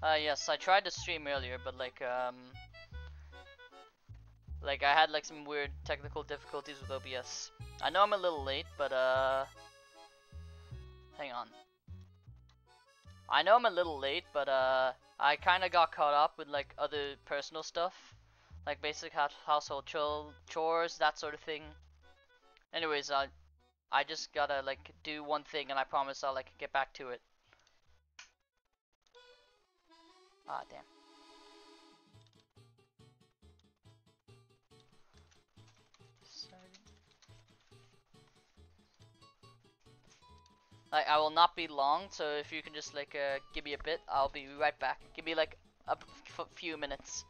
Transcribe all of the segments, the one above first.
Yes, I tried to stream earlier, but like I had like some weird technical difficulties with OBS. I know I'm a little late, but hang on. I know I'm a little late, but I kind of got caught up with like other personal stuff, like basic household chores, that sort of thing. Anyways, I just gotta like do one thing, and I promise I'll like get back to it. Ah, damn. Like I will not be long, so if you can just like give me a bit, I'll be right back. Give me like a few minutes.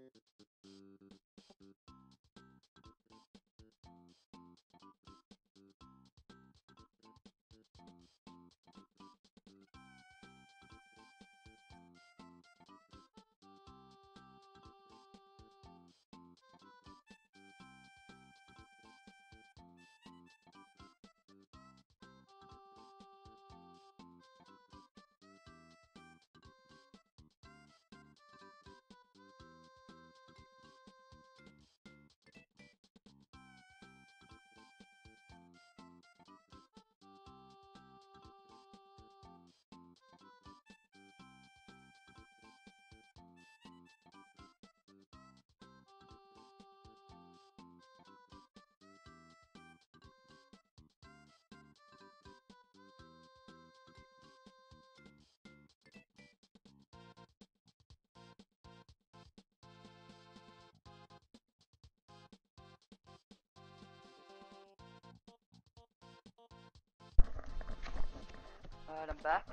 Alright, I'm back.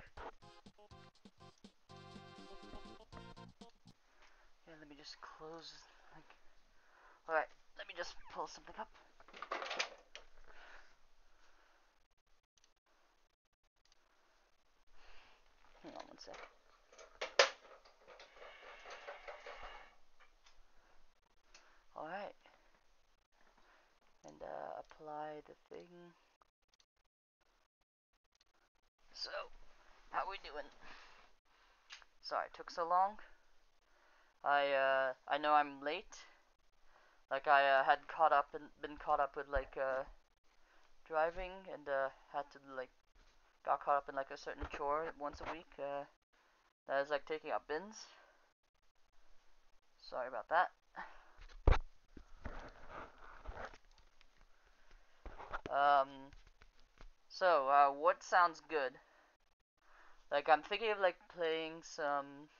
Yeah, let me just close, like... Alright, let me just pull something up. Hang on one sec. Alright. And, apply the thing. So, how we doing? Sorry it took so long. I know I'm late. Like, I, had been caught up with, like, driving, and, had to, like, got caught up in, like, a certain chore once a week, that is, like, taking out bins. Sorry about that. So, what sounds good? Like, I'm thinking of, like, playing some,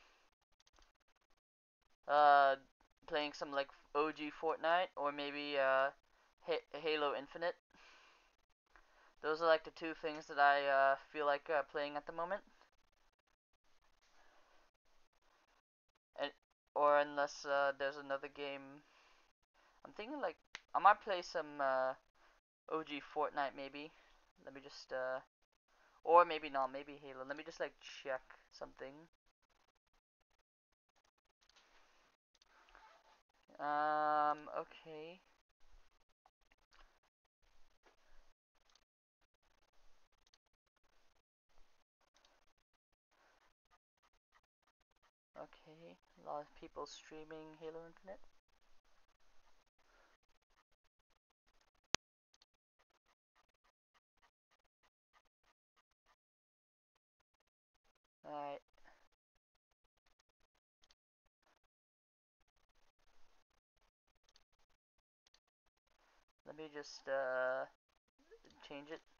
like, OG Fortnite, or maybe, Halo Infinite. Those are, like, the two things that I, feel like, playing at the moment. And, or unless, there's another game. I'm thinking, like, I might play some, OG Fortnite, maybe. Let me just, or maybe not, maybe Halo. Let me just, like, check something. Okay. Okay, a lot of people streaming Halo Infinite. Alright. Let me just, change it.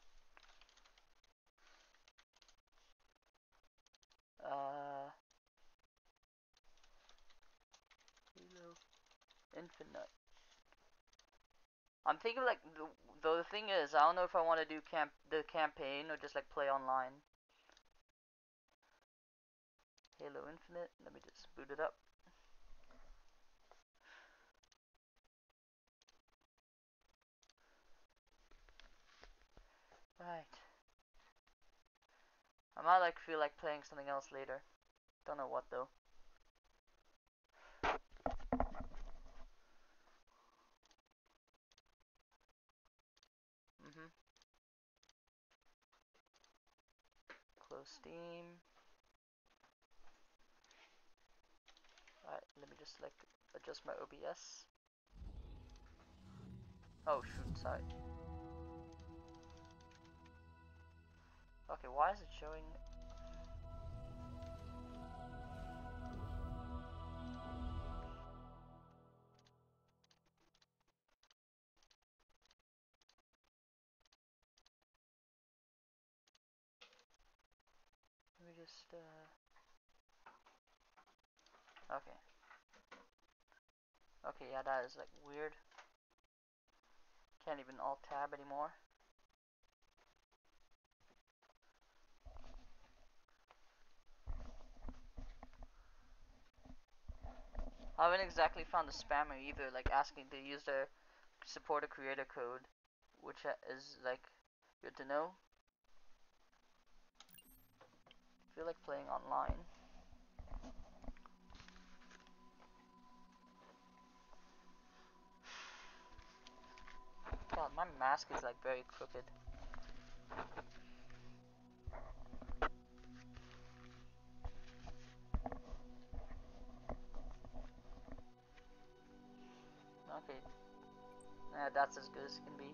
Halo Infinite. I'm thinking, like, the thing is, I don't know if I want to do the campaign or just, like, play online. Halo Infinite. Let me just boot it up. Right. I might, like, feel like playing something else later. Don't know what, though. Close Steam. Alright, let me just, like, adjust my OBS. Oh shoot, sorry. Okay, why is it showing? Let me just, okay. Okay, yeah, that is, like, weird. Can't even Alt-Tab anymore. I haven't exactly found a spammer either, like asking to use their support a creator code, which is like good to know. I feel like playing online. God, my mask is like very crooked. Okay. Yeah, that's as good as it can be.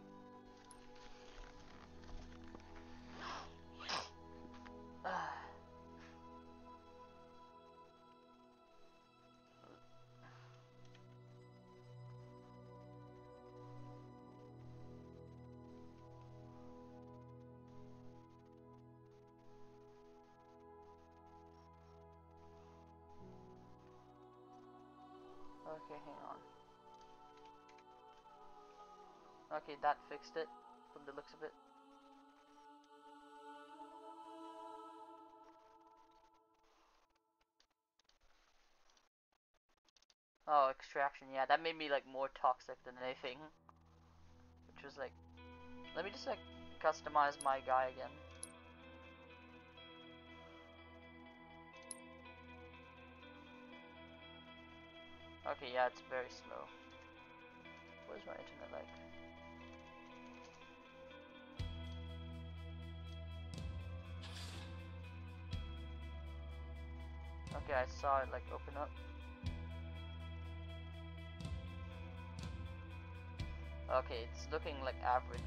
Okay, hang on. Okay, that fixed it, from the looks of it. Oh, extraction, yeah, that made me like more toxic than anything. Which was like, let me just like customize my guy again. Okay, yeah, it's very slow. What is my internet like? Okay, I saw it like open up. Okay, it's looking like average.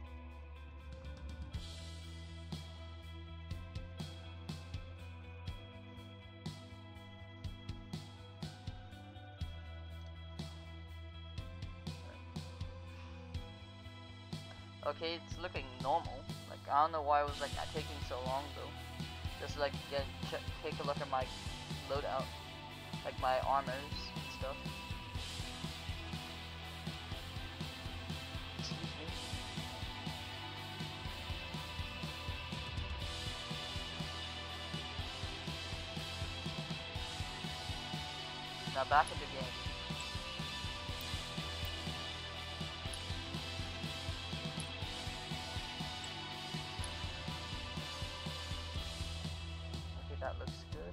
Okay, it's looking normal. Like, I don't know why it was like taking so long though. Just like take a look at my loadout, like my armors and stuff. Excuse me. Now back in the game. Okay, that looks good.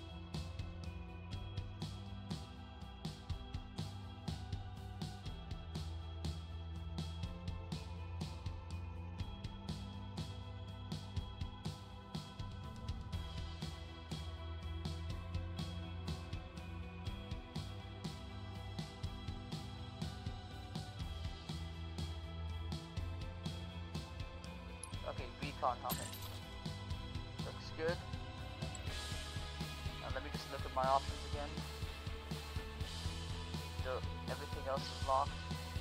Okay, recon helmet. Looks good. Now let me just look at my options again. So everything else is locked.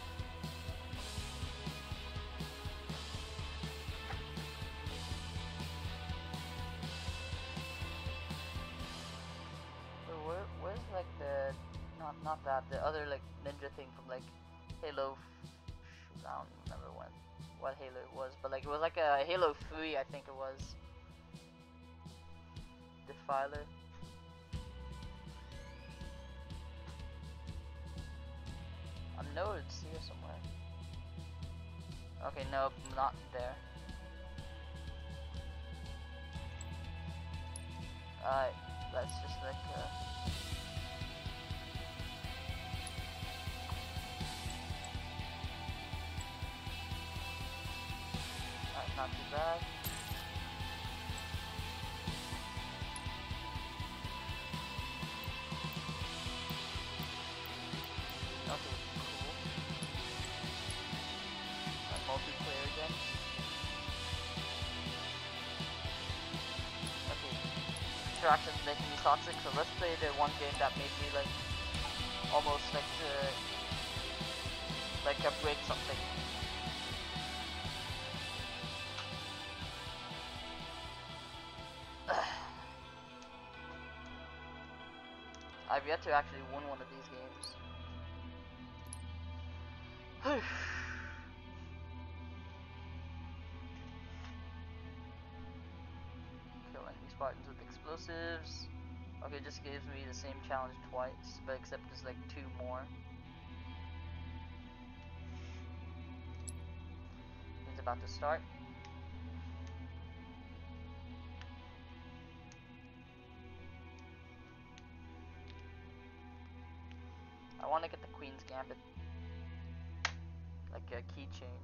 So where's like the not that, the other like ninja thing from like Halo. Shoot, I don't remember what Halo it was, but like it was like a Halo 3, I think it was. Defiler. I know it's here somewhere. Okay, no, not there. Alright, let's just like alright, not too bad. Okay, cool. Multiplayer again. Okay, Extraction's making me toxic, so let's play the one game that made me like almost like upgrade something. I've yet to actually win one of these games. Killing these Spartans with explosives. Okay, it just gives me the same challenge twice, but except there's like 2 more. It's about to start. I want to get the Queen's Gambit. Like a keychain.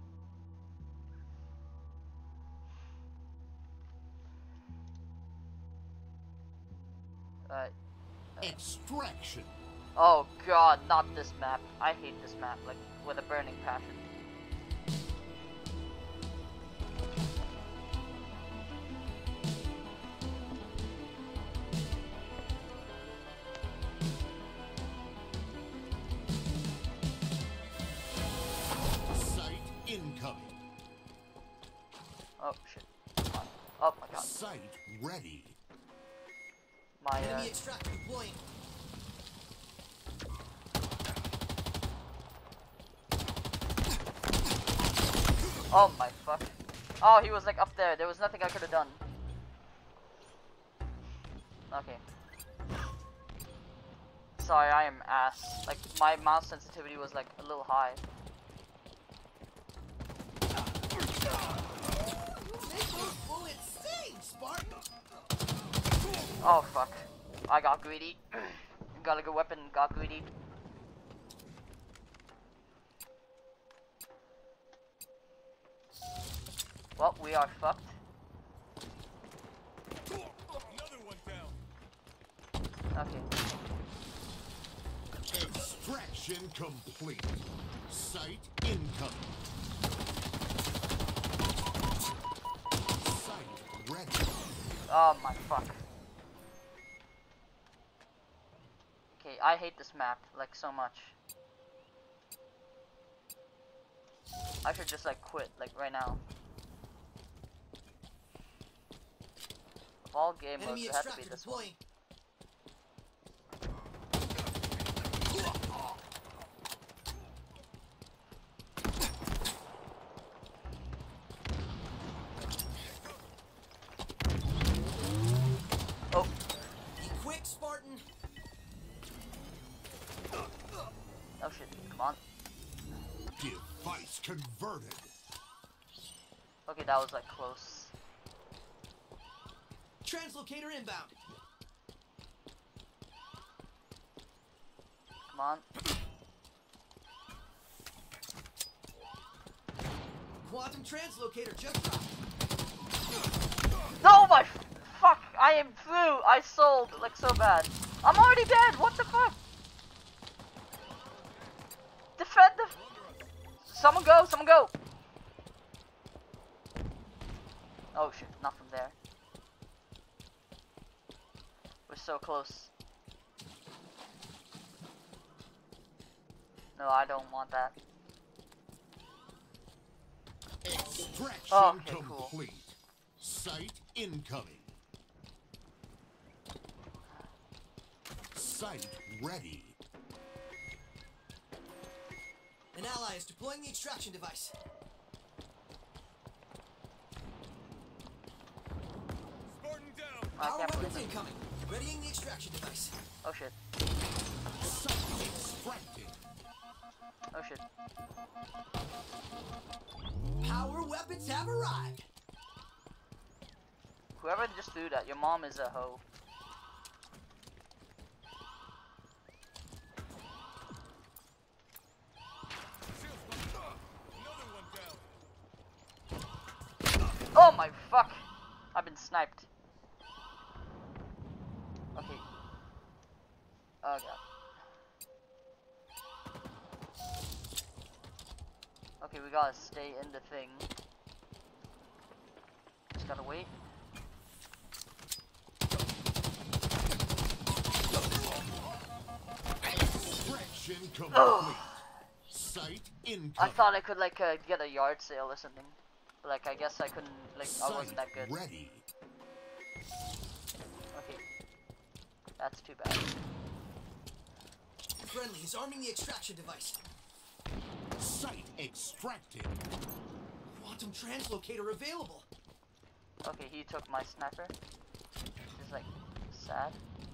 Extraction. Oh god, not this map. I hate this map, like, with a burning passion. Sight incoming. Oh shit. Come on. Oh my god. Sight ready. My Enemy extractor deploying. oh my fuck. Oh, he was like up there. There was nothing I could have done. Okay. Sorry, I am ass. Like, my mouse sensitivity was like a little high. Make those bullets sting, Spartan! Oh fuck. I got greedy. Got a good weapon, got greedy. Well, we are fucked. Another one down. Okay. Extraction complete. Sight incoming. Sight ready. Oh my fuck. Okay, I hate this map, like, so much. I should just, like, quit, like, right now. Of all game modes, Enemy it had to be extractor this one. deploying. Oh, Be quick, Spartan! oh shit, come on. Device converted. Okay, that was, like, close. Translocator inbound. Come on. Quantum translocator just dropped. No, my fuck! I am through! I sold, like, so bad. I'm already dead! What the fuck? Defend the... Someone go! Someone go! Oh shit, not from there. We're so close. No, I don't want that. Extraction Oh, okay, cool. complete. Sight incoming. Sight ready. An ally is deploying the extraction device. Spartan down. I Power can't weapons believe it. incoming. Readying the extraction device. Oh shit. Sight extracted. Oh shit. Power weapons have arrived. Whoever just threw that, your mom is a hoe. Oh my fuck! I've been sniped. Okay. Oh god. Okay, we gotta stay in the thing. Just gotta wait. Extraction complete. Sight incoming. I thought I could like get a yard sale or something. But, like, I guess I couldn't, like, I wasn't that good. Ready. Okay. That's too bad. Friendly is arming the extraction device. Sight extracted. Quantum translocator available. Okay, he took my sniper. Which is, like, sad.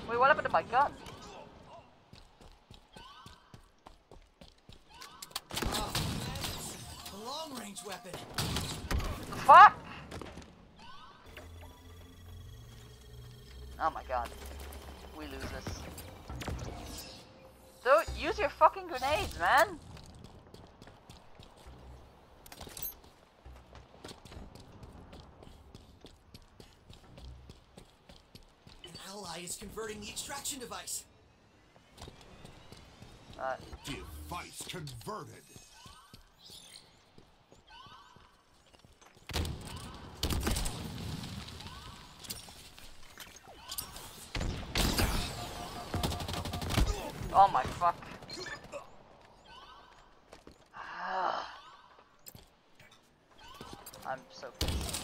Wait, what happened to my gun? Oh, a long-range weapon. Fuck! Oh my god. We lose this. Don't use your fucking grenades, man! An ally is converting the extraction device. Device converted. Oh my fuck. I'm so pissed.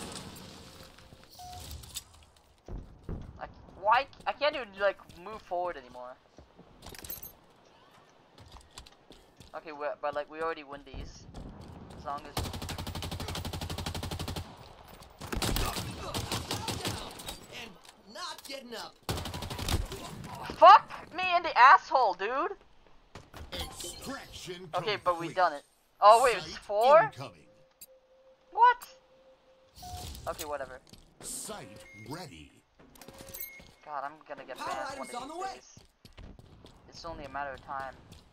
Why? I can't even, like, move forward anymore. Okay, but, like, we already win these. As long as... And not getting up. Fuck me in the asshole, dude! Extraction Okay, but we complete. done it. Oh wait, it's Site 4? incoming. What? Okay, whatever. Site ready. God, I'm gonna get Power banned one items of on these the way. days. It's only a matter of time.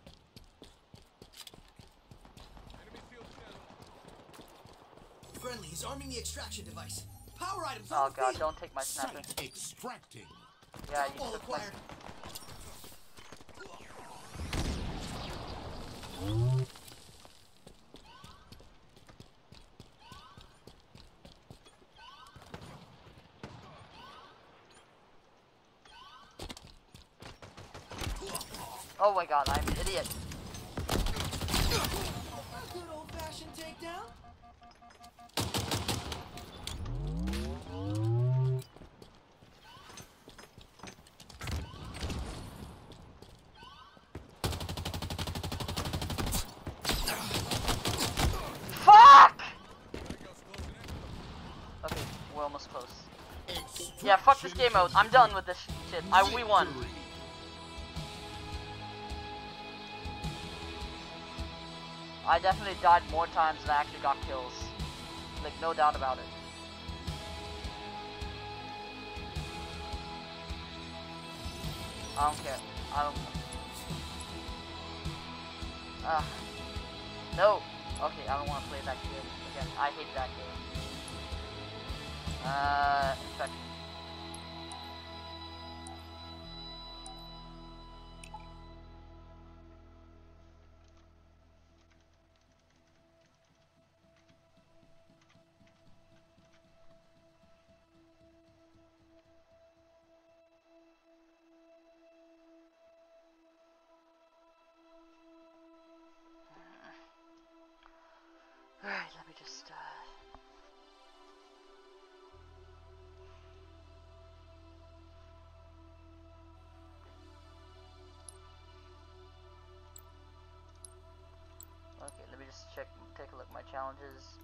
Friendly is arming the extraction device. Power items Oh on the god, field. don't take my sniper. Site extracting. Yeah, you All took my... acquired. Oh my god, I'm an idiot. A good old-fashioned takedown. Fuck! Okay, we're almost close. Yeah, fuck this game mode. I'm done with this shit. We won. Victory. I definitely died more times than I actually got kills. Like, no doubt about it. I don't care. I don't... No! Okay, I don't want to play that game again. I hate that game. Infection. Alright, let me just, Okay, let me just take a look at my challenges.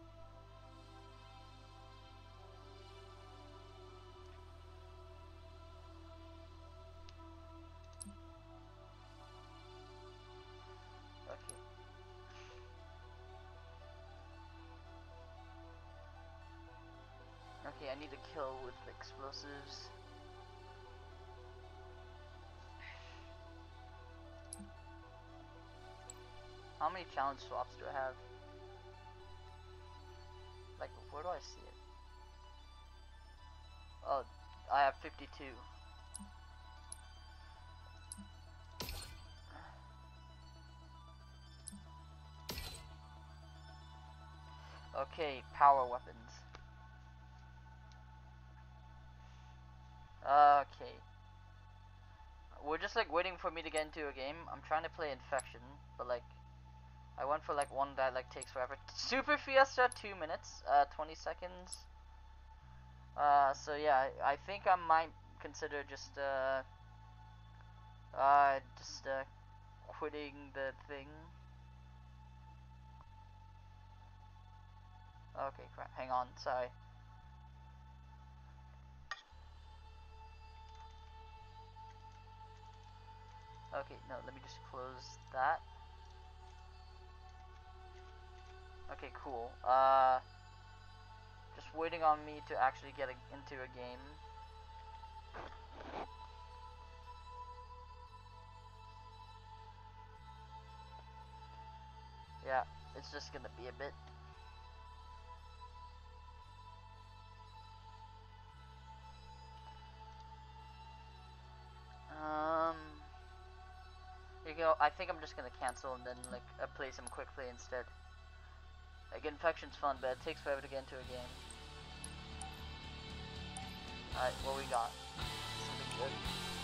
Okay. Okay, I need to kill with explosives. How many challenge swaps do I have? Like, where do I see it? Oh, I have 52. Okay, power weapons. Okay. We're just like waiting for me to get into a game. I'm trying to play Infection, but like I went for like one that like takes forever. Super Fiesta 2 minutes, 20 seconds. So yeah, I think I might consider just quitting the thing. Okay, crap. Hang on. Sorry. Okay, no, let me just close that. Okay, cool. Just waiting on me to actually get into a game. Yeah, it's just gonna be a bit. You know, I think I'm just gonna cancel and then like play some quick play instead. Like Infection's fun, but it takes forever to get into a game. Alright, what we got? Something good.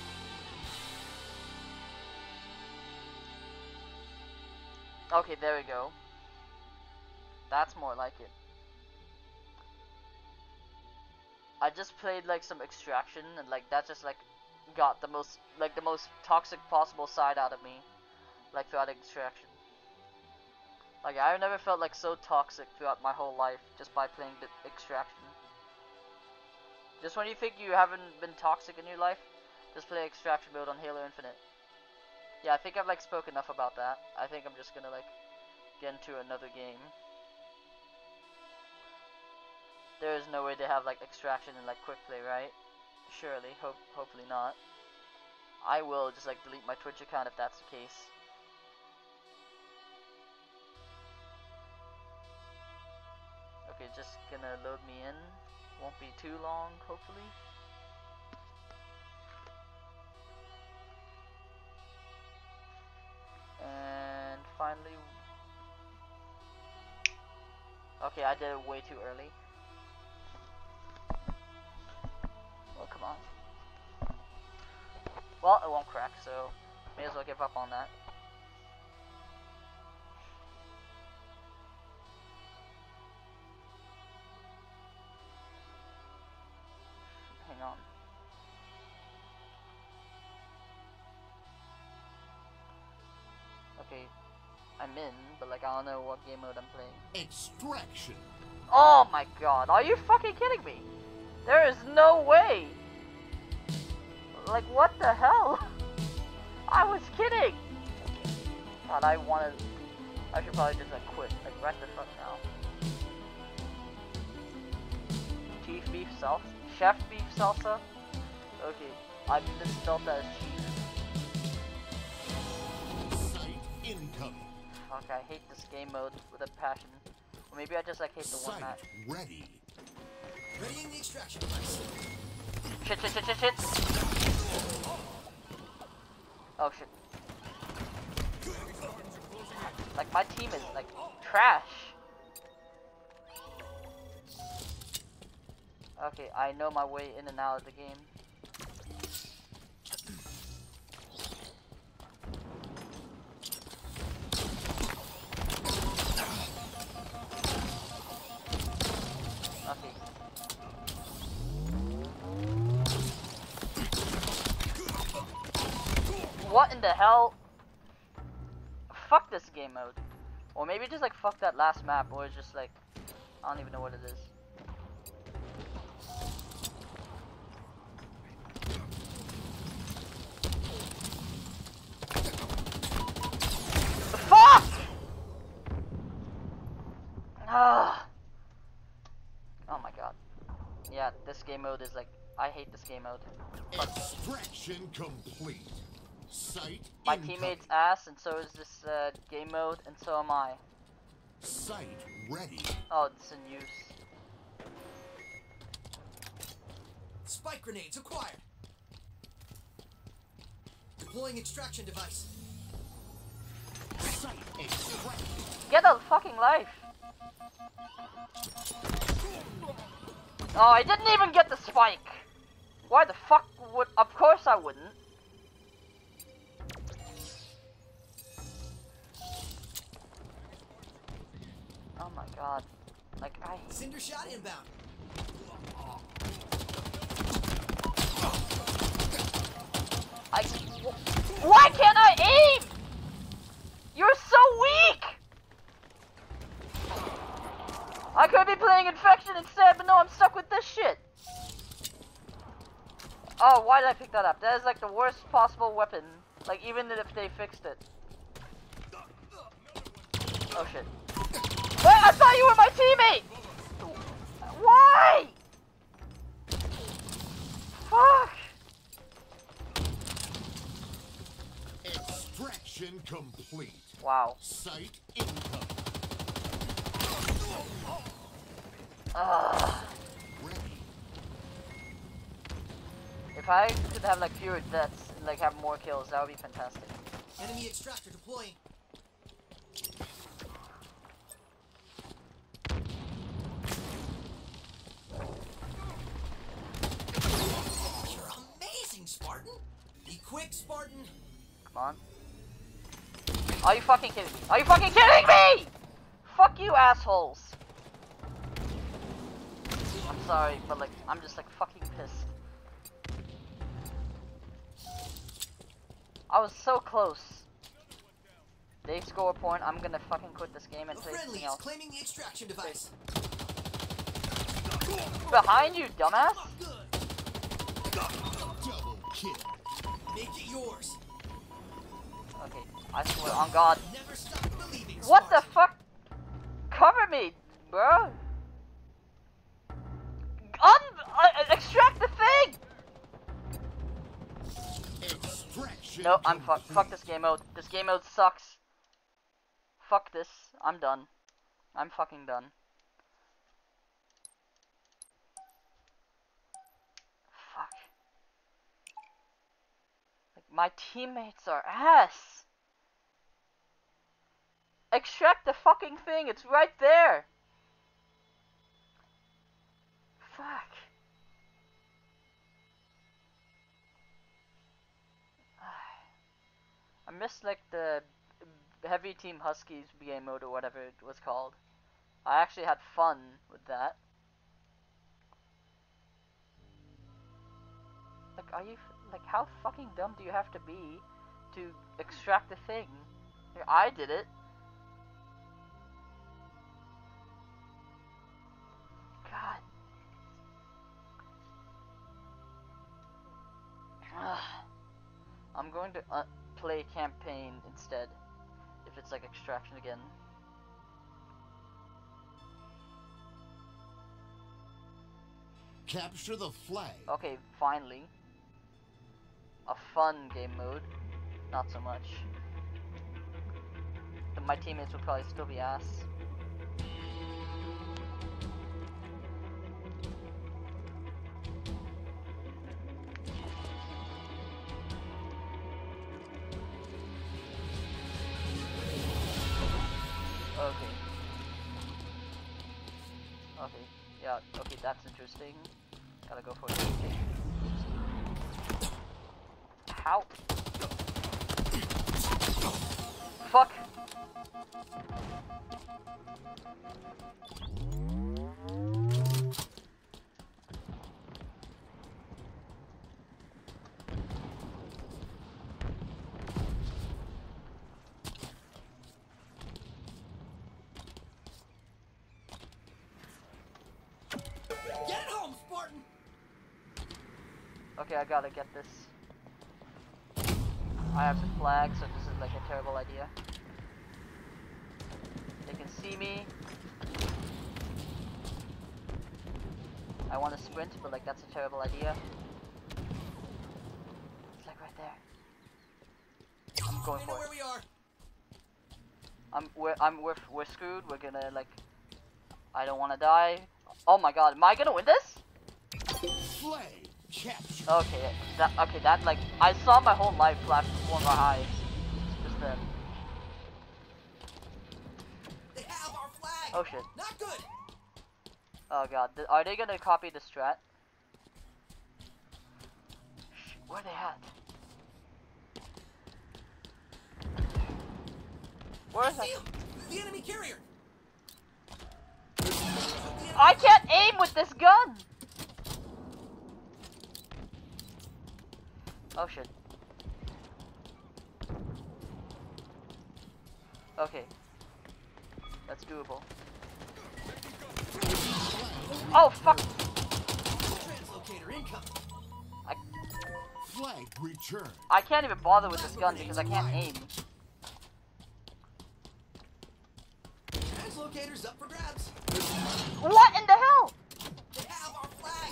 Okay, there we go. That's more like it. I just played like some Extraction and like that just like got the most toxic possible side out of me, like throughout Extraction. Like I've never felt like so toxic throughout my whole life just by playing the Extraction. Just when you think you haven't been toxic in your life, just play Extraction mode on Halo Infinite. Yeah, I think I've like spoke enough about that. I think I'm just gonna like get into another game. There is no way to have like Extraction and like quick play, right? Surely, hopefully not. I will just like delete my Twitch account if that's the case. Okay, just gonna load me in. Won't be too long, hopefully. And finally, okay, I did it way too early. Well, come on. Well, it won't crack, so may as well give up on that. Hang on. Okay, I'm in, but like I don't know what game mode I'm playing. Extraction. Oh my god, are you fucking kidding me? There is no way! Like, what the hell? I was kidding! God, I should probably just like quit. Like, right the fuck now. Chief beef salsa? Chef beef salsa? Okay, I misspelled that as chief. Sight incoming. Fuck, I hate this game mode with a passion. Or maybe I just like hate the one Sight match. ready. Readying the extraction device. Shit, shit, shit, shit, shit! Oh shit. Like, my team is like trash. Okay, I know my way in and out of the game. Okay. What in the hell? Fuck this game mode. Or maybe just like fuck that last map, or it's just like, I don't even know what it is. Fuck! Ah. Oh my god. Yeah, this game mode is like, I hate this game mode. Extraction complete. Sight My incoming. teammate's ass, and so is this game mode, and so am I. Sight ready. Oh, it's in use. Spike grenades acquired. Deploying extraction device. Sight extracted. Get a fucking life! Oh, I didn't even get the spike! Why the fuck would... Of course I wouldn't. Oh my god. Like, I... Cinder shot inbound. Why can't I aim? You're so weak! I could be playing Infection instead, but no, I'm stuck with this shit. Oh, why did I pick that up? That is like the worst possible weapon Like, even if they fixed it. Oh shit. Wait, I thought you were my teammate! Why? Fuck! Extraction complete. Wow. Site incoming. Ready. If I could have like fewer deaths and like have more kills, that would be fantastic. Enemy extractor deploying. You're amazing, Spartan. Be quick, Spartan. Come on. Are you fucking kidding me? Are you fucking kidding me? Fuck you, assholes. I'm sorry, but like, I'm just like fucking pissed. I was so close. They score a point, I'm gonna fucking quit this game and The play friendly something is else. claiming the extraction device. Behind you, dumbass! Good. Double kill. Make it yours. Okay, I swear on God. Never stop believing. What the Spartan. fuck? Cover me, bro! Extract the thing! Extraction No, I'm fucked. complete. Fuck this game mode. This game mode sucks. Fuck this. I'm done. I'm fucking done. Fuck. Like, my teammates are ass. Extract the fucking thing. It's right there. Fuck. I missed like the Heavy Team Huskies game mode or whatever it was called. I actually had fun with that. Like, like, how fucking dumb do you have to be to extract the thing? Like, I did it. God. I'm going to play campaign instead, if it's like extraction again. Capture the flag. Okay, finally. A fun game mode. Not so much. My teammates would probably still be ass. Okay. Okay. Yeah, okay, that's interesting. Gotta go for it. How? Fuck! Get it home, Spartan. Okay, I gotta get this. I have the flag, so this is like a terrible idea. They can see me. I want to sprint, but like that's a terrible idea. It's like right there. I'm going We know for where it. we are. We're screwed. We're gonna like. I don't want to die. Oh my God, am I gonna win this? Flag capture. Okay, that like I saw my whole life flash before my eyes. Just then. They have our flag. Oh shit. Not good. Oh God, are they gonna copy the strat? Where they at? Where is See that? him. The enemy carrier. I can't aim with this gun! Oh shit. Okay. That's doable. Oh fuck! Translocator incoming. Flag returned. I can't even bother with this gun because I can't aim. Translocators up for grabs. What in the hell? They have our flag.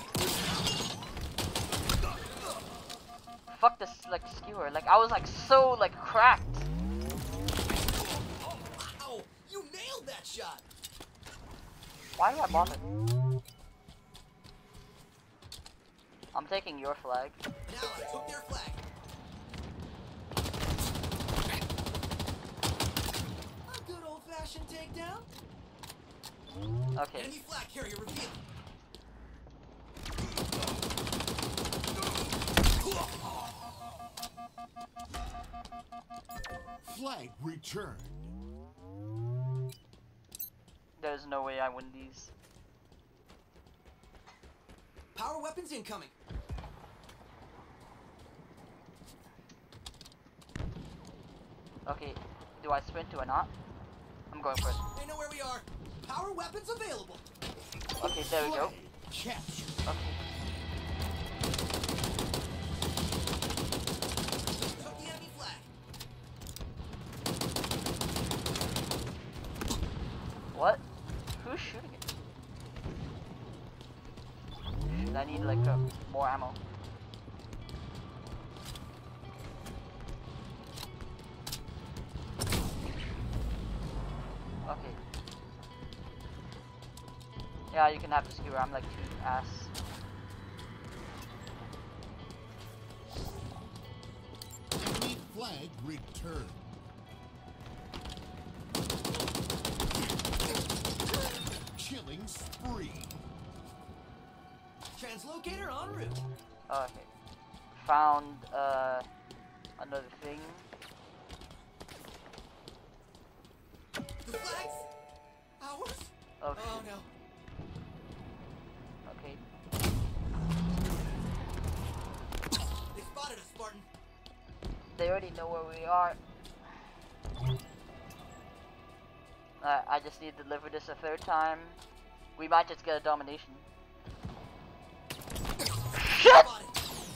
Fuck this like skewer. Like I was like so like cracked. Wow, you nailed that shot. Why did I bother? I'm taking your flag. Now I took their flag. A good old-fashioned takedown. Okay. Enemy flag carrier revealed. Flag returned. There's no way I win these. Power weapons incoming. Okay, do I sprint? Do I not? I'm going for it. They know where we are. Power weapons available. Okay, there we go. Flag captured. Okay. Took the enemy flag. What? Who's shooting it? Shoot, I need like more ammo. Okay. Yeah, you can have the skewer. I'm like too ass. Enemy flag returned. Killing spree. Translocator en route. Okay. Found another thing. The flags. Ours. Oh, Oh no. okay. They spotted us, Spartan. They already know where we are. I just need to deliver this a third time. We might just get a domination. Shit! Spotted.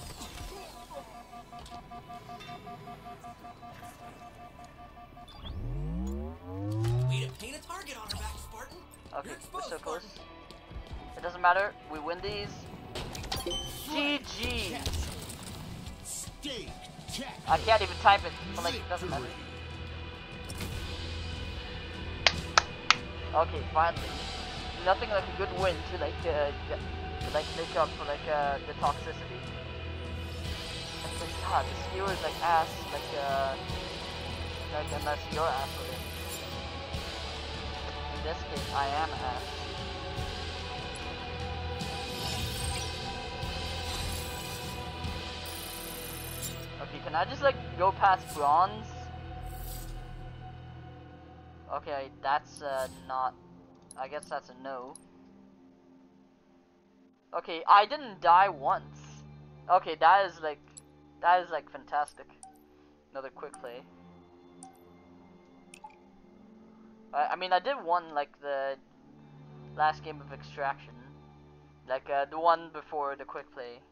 Way to paint a target on our back, Spartan. Okay, You're we're exposed, so close. Spartan. It doesn't matter. We win these. GG. Captured. Stake captured. I can't even type it, but like it doesn't matter. Okay, finally. Nothing like a good win to like make up for like the toxicity. Like, God, the skewer is like ass, like unless you're ass with it. In this case, I am ass. Okay, can I just like go past bronze? Okay, that's not. I guess that's a no. Okay, I didn't die once. Okay, that is like fantastic. Another quick play. I mean, I did one like the last game of Extraction, like the one before the quick play.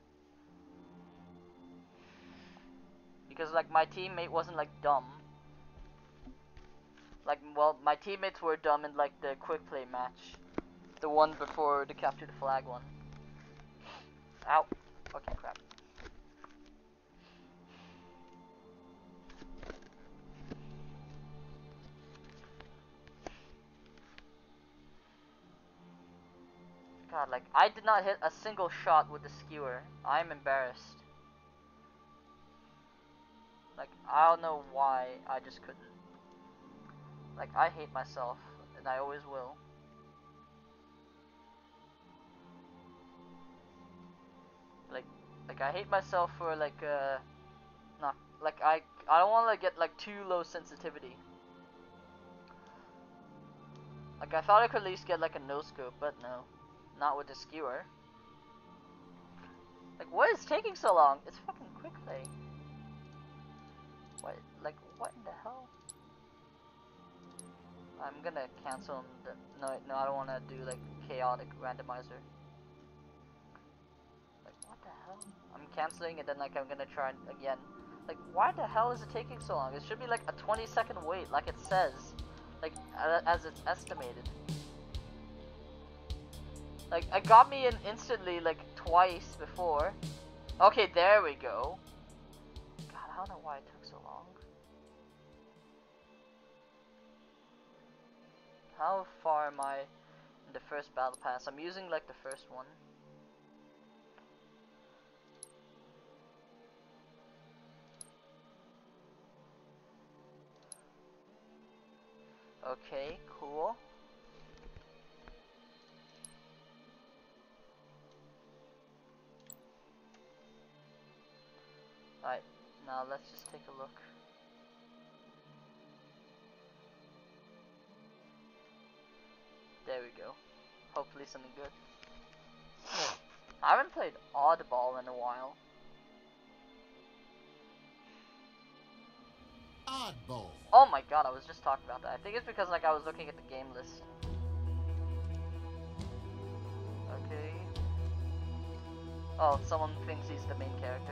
Because like my teammate wasn't like dumb. Like, well, my teammates were dumb in like the quick play match, the one before the capture the flag one. Ow! Fucking crap. God, like I did not hit a single shot with the skewer. I'm embarrassed. Like, I don't know why I just couldn't. Like, I hate myself, and I always will. Like I hate myself for like not like I don't want to get like too low sensitivity. Like I thought I could at least get like a no scope, but no, not with the skewer. Like, what is taking so long? It's fucking quick play. What? Like, what in the hell? I'm gonna cancel the. No, I don't want to do like chaotic randomizer. Like, what the hell? hell? I'm canceling and then like I'm gonna try again. Like, why the hell is it taking so long? It should be like a 20-second wait, like it says, like as it's estimated. Like, it got me in instantly like twice before. Okay, there we go. God, I don't know why it took so long. How far am I in the first battle pass? I'm using like the first one. Okay, cool. Alright, now let's just take a look. There we go. Hopefully something good. I haven't played Oddball in a while. Oddball. Oh my god, I was just talking about that. I think it's because like I was looking at the game list. Okay. Oh, someone thinks he's the main character.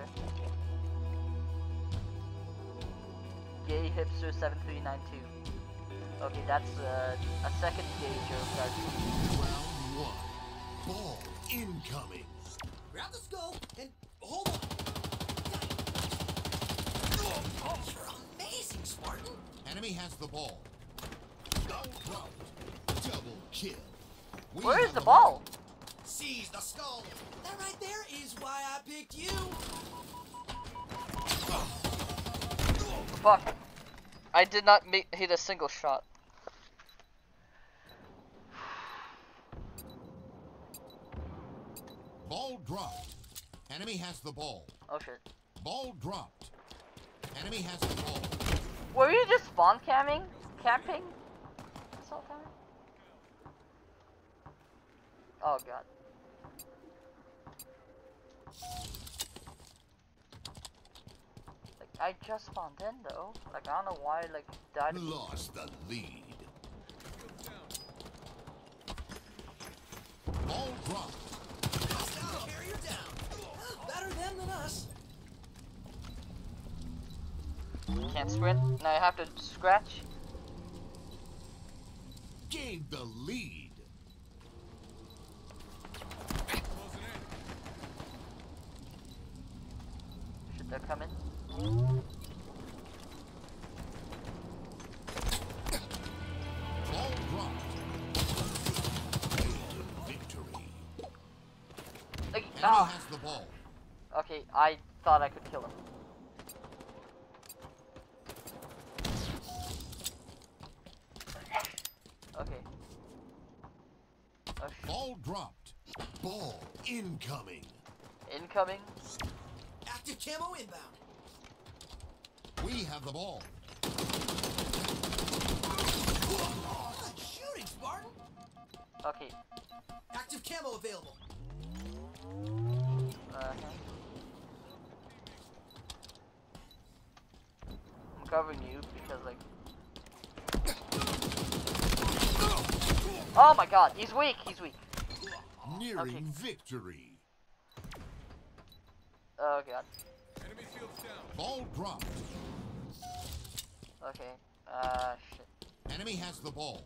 Gay Hipster 7392. Okay, that's a second gay joke. Round one. Ball incoming. Grab the skull and hold on. Oh, you're amazing, Spartan. Enemy has the ball. Double kill. We Where is have the ball? Seize the skull. That right there is why I picked you. Fuck. I did not hit a single shot. Ball dropped. Enemy has the ball. Oh shit. Ball dropped. Enemy has the ball. Were you just spawn camping? Assault camping? Oh god. Like, I just spawned in though. Like, I don't know why, like, died. Lost the lead. Ball dropped. Hostile carrier down. Better them than us. Can't sprint. Now I have to scratch. Gained the lead. Should they come in? Ball dropped. Victory. Like, Enemy ah. has the ball. Okay, I thought I could kill him. Okay. Oh, Ball dropped. Ball incoming. incoming. Active camo inbound. We have the ball. Good shooting, Spartan. Okay. Active camo available. I'm covering you because like. Oh my god, he's weak. He's weak. Nearing Okay. victory. Oh god. Ball dropped. Okay. Shit. Enemy has the ball.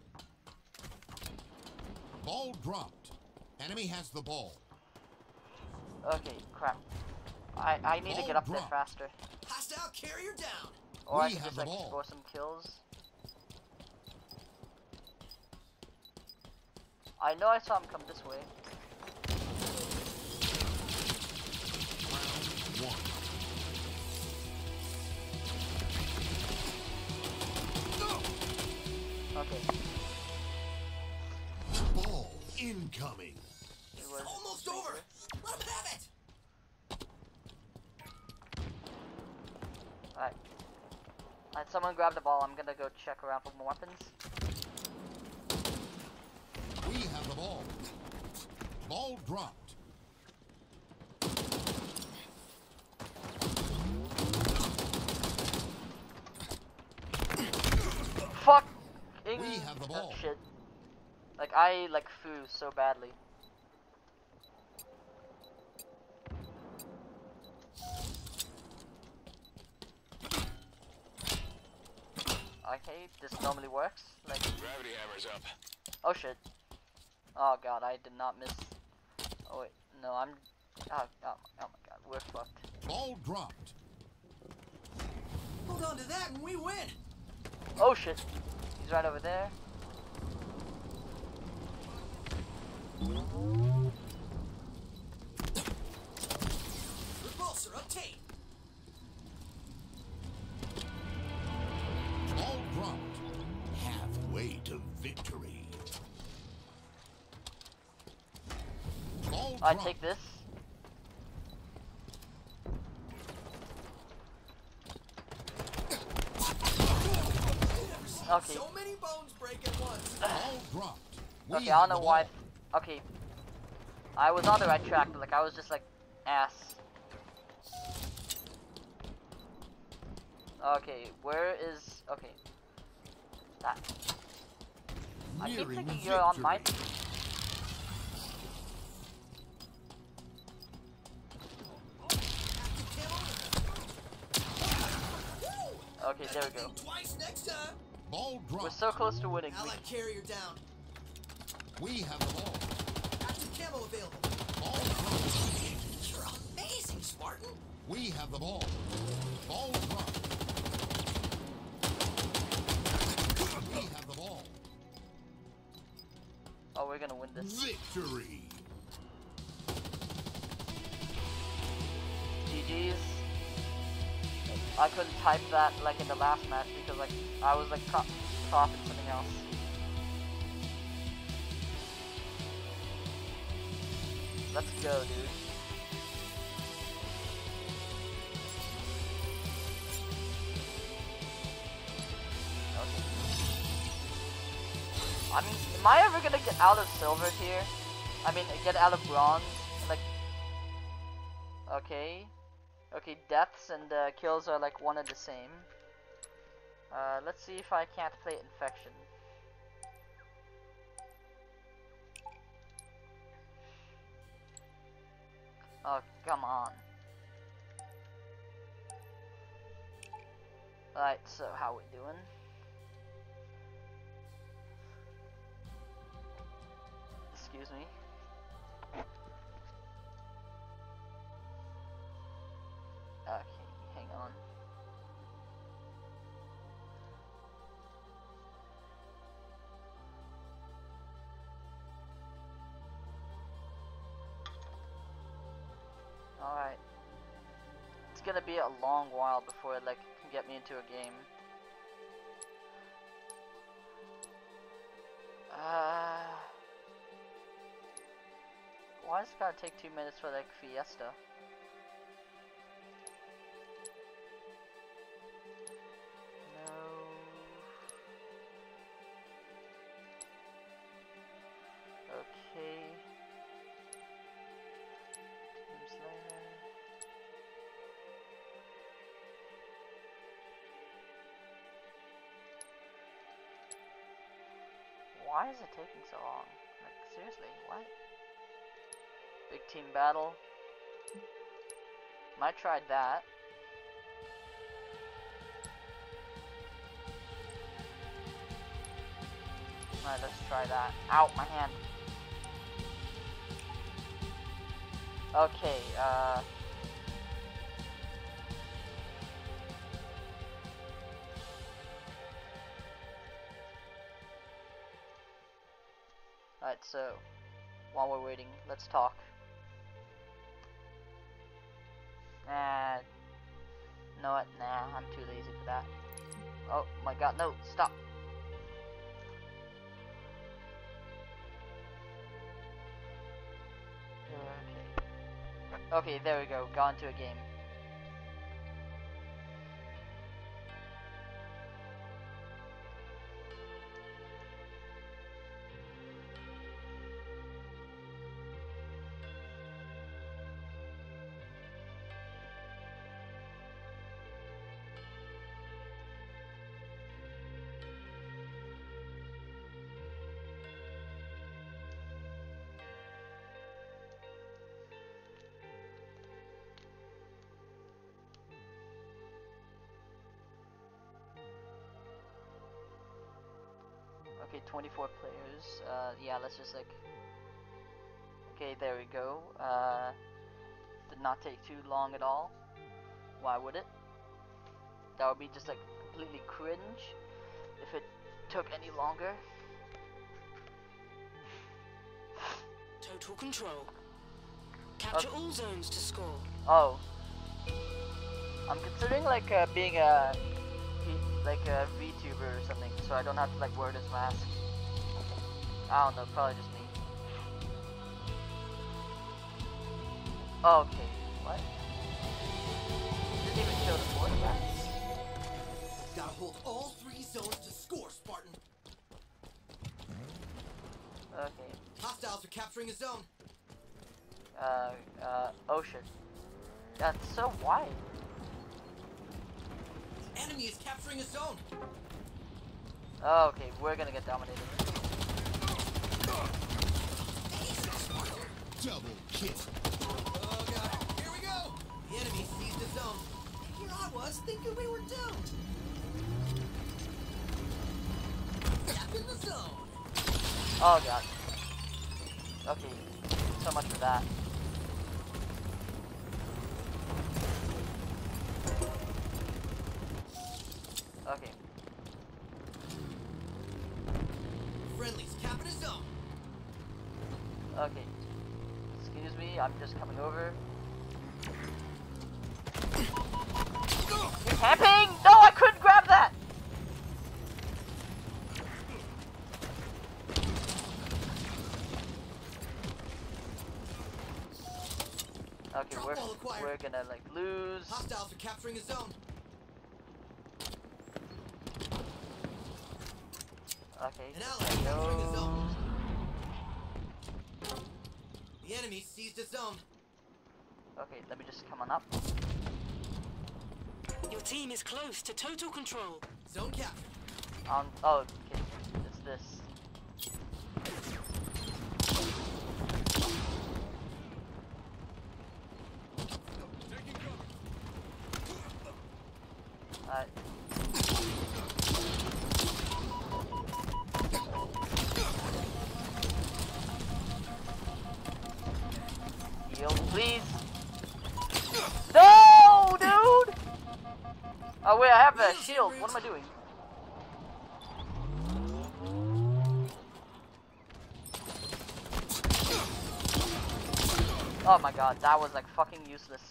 Ball dropped. Enemy has the ball. Okay, crap. I need to get up there Dropped. faster. Hostile carrier down. Or I We can have just the like ball. score some kills. I know I saw him come this way. Round one. Okay. Ball incoming. It was Almost over. Let him have it. Alright. Alright, someone grab the ball. I'm gonna go check around for more weapons. We have the ball. Ball dropped. Fuck! We have the ball. Shit. Like, I, like, foo so badly. Okay, this normally works. Like, Gravity hammer's up. oh shit. Oh god, I did not miss. Oh wait, no, I'm. Oh my god, we're fucked. Ball dropped. Hold on to that and we win. Oh shit, he's right over there. Repulsor obtained. Ball dropped. Halfway to victory. Ball I dropped. take this. Okay. So many bones break at once. Ball dropped. We Okay, I have don't the know why. ball. Okay. I was on the right track, but like I was just like ass. Okay, where is okay? That. I keep Nearing thinking you're on my victory. team. Okay, there we go. Think twice next time. Ball dropped. We're so close to winning. Allied carrier down. We have the ball. Active camo available. Ball dropped. You're amazing, Spartan. We have the ball. Ball dropped. We have the ball. Oh, we're gonna win this. Victory. GG's. I couldn't type that like in the last match because like I was like caught in something else. Let's go, dude. Okay. I mean, am I ever gonna get out of silver here? I mean, get out of bronze? Like, okay. Okay, deaths and kills are like one and the same. Let's see if I can't play infection. Oh, come on. Alright, so how we doing? Excuse me. Okay, hang on. Alright. It's gonna be a long while before it like can get me into a game. Why does it gotta take 2 minutes for like Fiesta? No. Okay. Team Slayer. Why is it taking so long? Like, seriously, what? Big team battle. Might try that. Alright, let's try that. Ow, my hand. Okay, Alright, so, while we're waiting, let's talk. Know what? Nah, I'm too lazy for that. Oh my god, no, stop. Okay. Okay, there we go, got into a game. Okay, 24 players. Yeah, let's just like. Okay, there we go. Did not take too long at all. Why would it? That would be just like completely cringe if it took any longer. Total control. Capture all zones to score. Oh. I'm considering like being a VTuber or something, so I don't have to like wear this mask. I don't know, probably just me. Oh, okay, what? Didn't even show the board yet. Gotta hold all 3 zones to score, Spartan. Okay. Hostiles are capturing a zone. Ocean. That's so wide. The enemy is capturing a zone. Oh, okay, we're gonna get dominated. Double kill. Oh god, here we go. The enemy seized the zone. And here I was thinking we were doomed. Step in the zone. Oh god. Okay, so much for that. Okay. Friendlies capping a zone. Okay. Excuse me, I'm just coming over. You're camping? No, I couldn't grab that! Okay, we're gonna like lose. Hostiles are capturing a zone. Okay. An ally capturing a zone. The enemy seized a zone. Okay, let me just come on up. Your team is close to total control. Zone captured. Oh, okay. It's this. Alright. Heal, please. No, dude! Oh wait, I have a shield. What am I doing? Oh my god, that was like fucking useless.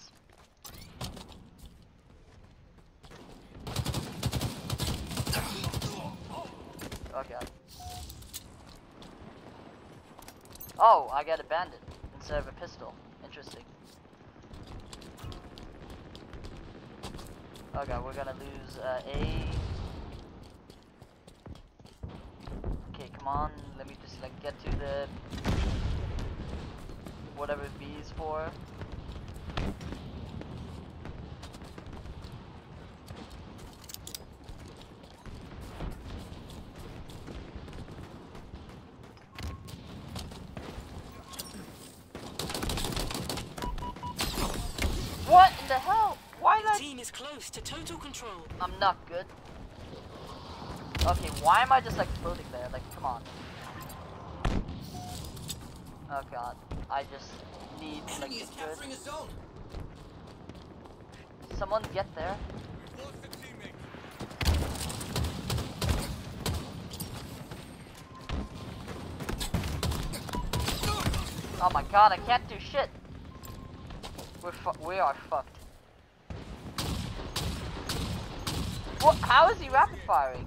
Oh god. Oh, I got a bandit instead of a pistol. Interesting. Oh god, we're gonna lose A. Okay, come on. Let me just like get to the whatever B is for. What in the hell? Why did Your I? team is close to total control. I'm not good. Okay, why am I just like floating there? Like, come on. Oh god, I just need like Enemy is a capturing a zone. good. Someone get there. Oh my god, I can't do shit. We are fucked. What? How is he rapid firing?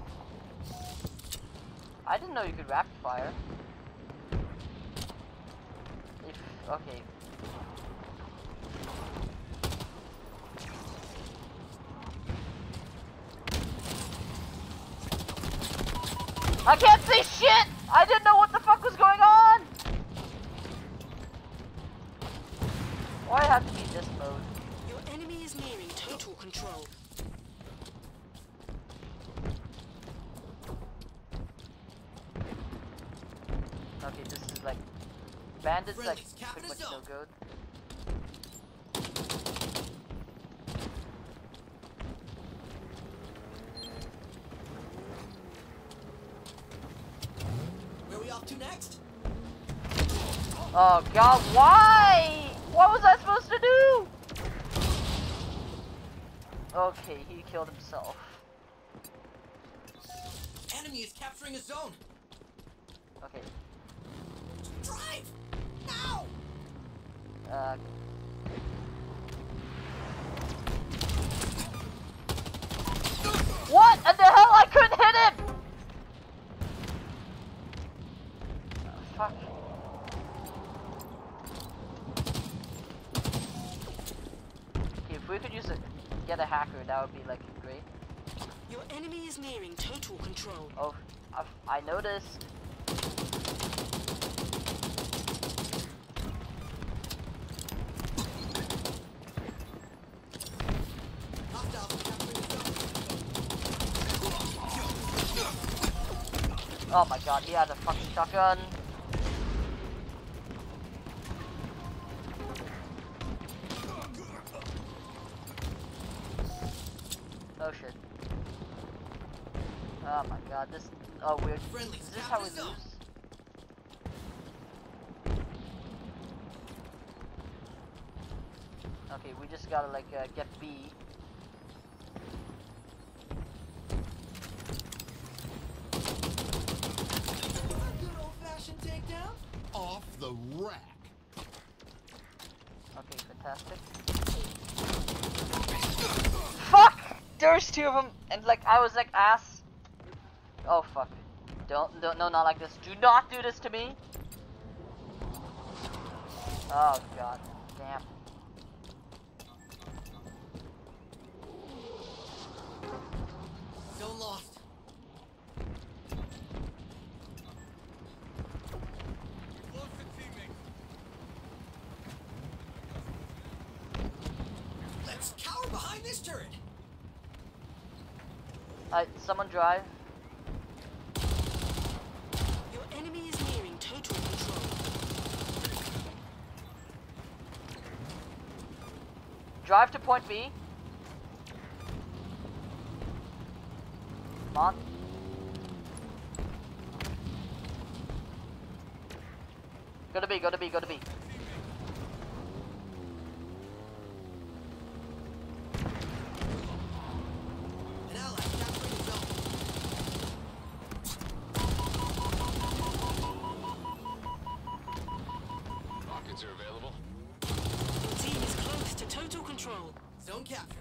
I didn't know you could rapid fire. Okay. I can't see shit! I didn't know what the fuck was going on! Why have to be this mode? Your enemy is nearing total control. Okay, this is like bandits like Friendly's capping pretty much us no up. good. Oh god, why? What was I supposed to do? Okay, he killed himself. Enemy is capturing a zone. Okay. Drive! Now! What in the hell? I couldn't hit him! Fuck. Okay, if we could get a hacker, that would be like great. Your enemy is nearing total control. Oh, I noticed. Oh my god, he has a fucking shotgun. Oh shit. Oh my god, this. Oh, weird. Friendly, Is this stop how we the zone. lose? Okay, we just gotta like get B. Good old-fashioned takedown. Off the rack. Okay, fantastic. Fuck! There's two of them, and like I was like ass. Oh fuck! Don't no, not like this. Do not do this to me. Oh god, damn. Zone lost. Let's cower behind this turret. Someone drive. Your enemy is nearing total control. Drive to point B. Come on. Go to B, go to B, go to B. An ally capturing the zone. Rockets are available. Your team is close to total control. Zone captured.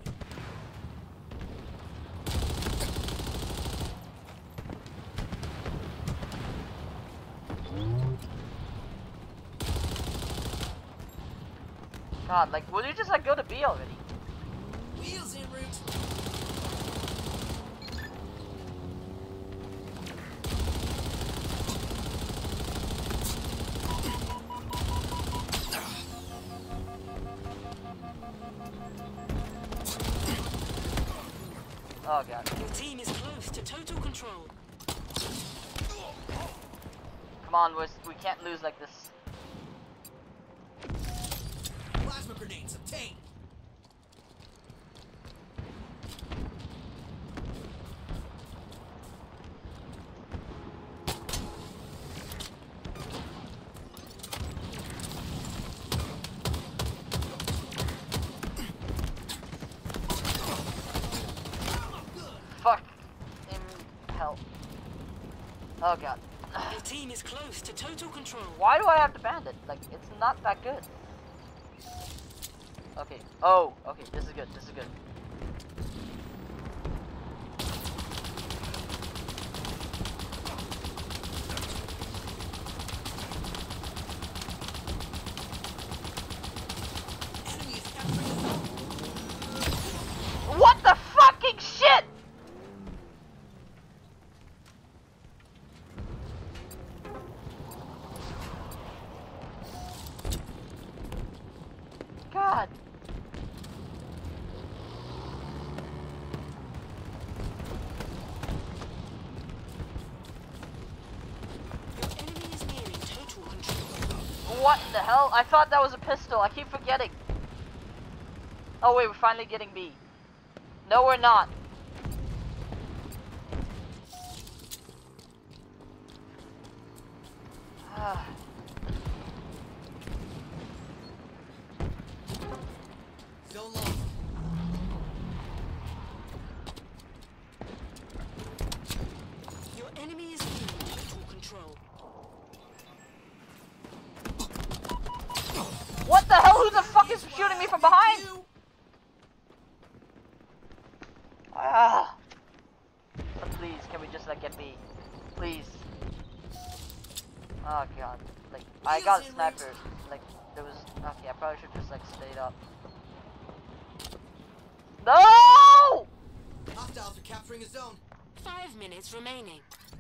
God, like, will you just like go to B already? Wheels en route. Oh god. Your team is close to total control. Come on, we can't lose like this. Plasma grenades obtained. Fuck. In hell. Oh god. Your team is close to total control. Why do I have to bandit? Like, it's not that good. Okay. Oh, okay. This is good. This is good. Enemy is capturing the zone. What the fucking shit? God. Your enemy is nearing total control. What in the hell? I thought that was a pistol. I keep forgetting. Oh wait, we're finally getting B. No, we're not. What the hell? Who the fuck is shooting me from behind? Ah. But please, can we just like get B? Please. Oh god. Like, I got a sniper. Like, there was. Okay, I probably should just like stayed up. No! Hostiles are capturing a zone. 5 minutes remaining.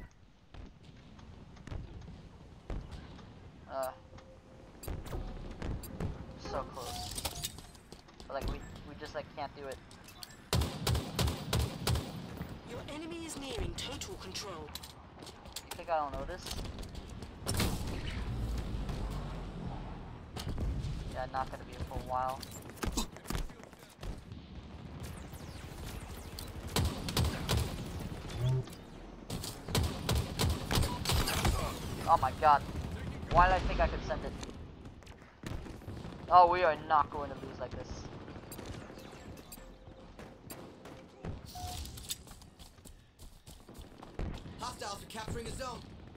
So close. But like we just like can't do it. Your enemy is nearing total control. You think I don't know this? Yeah, not gonna be for a while. Oh my god. Why did I think I could send it? Oh, we are not going to lose like this. Hostiles are capturing a zone.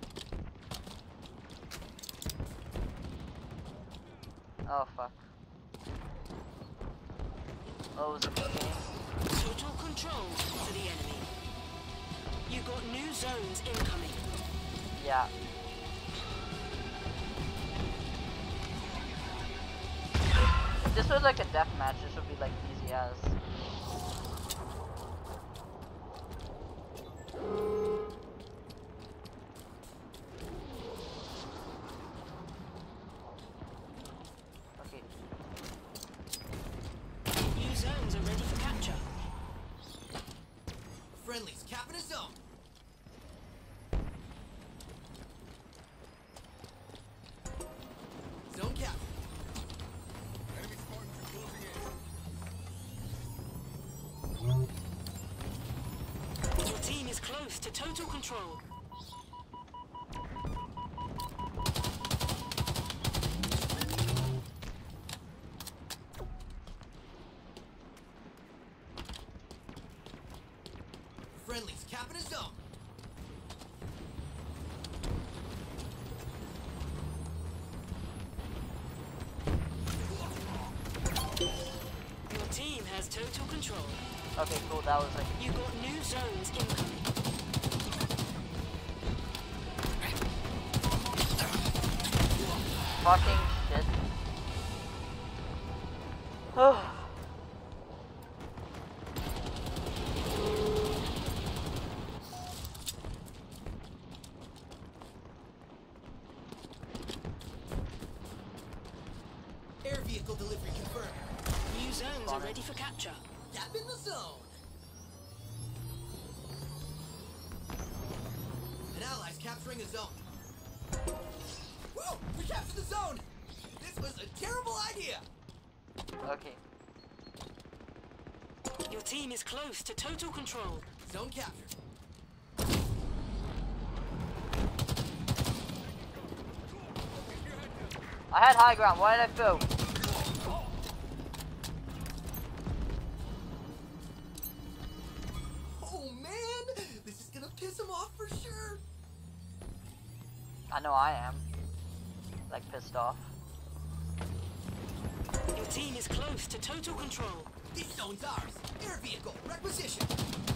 Oh fuck. Oh, it was a good game. Total control for the enemy. You got new zones incoming. Yeah. If this was like a deathmatch, this would be like easy as. Okay. New zones are ready for capture. Friendlies capping a zone. Zone cap. Enemy Spartans are closing in. Your team is close to total control. Friendlies capping a zone. Your team has total control. Okay, cool. That was like. You got new zones incoming. Fucking shit. Oh. Air vehicle delivery confirmed. New zones are ready for capture. Gap in the zone. An ally's capturing a zone. Whoa! We captured the zone! This was a terrible idea! Okay. Your team is close to total control. Zone captured. I had high ground. Why did I go? Oh man! This is gonna piss him off for sure! I know I am. Like pissed off. Your team is close to total control. This zone's ours! Air vehicle, requisition!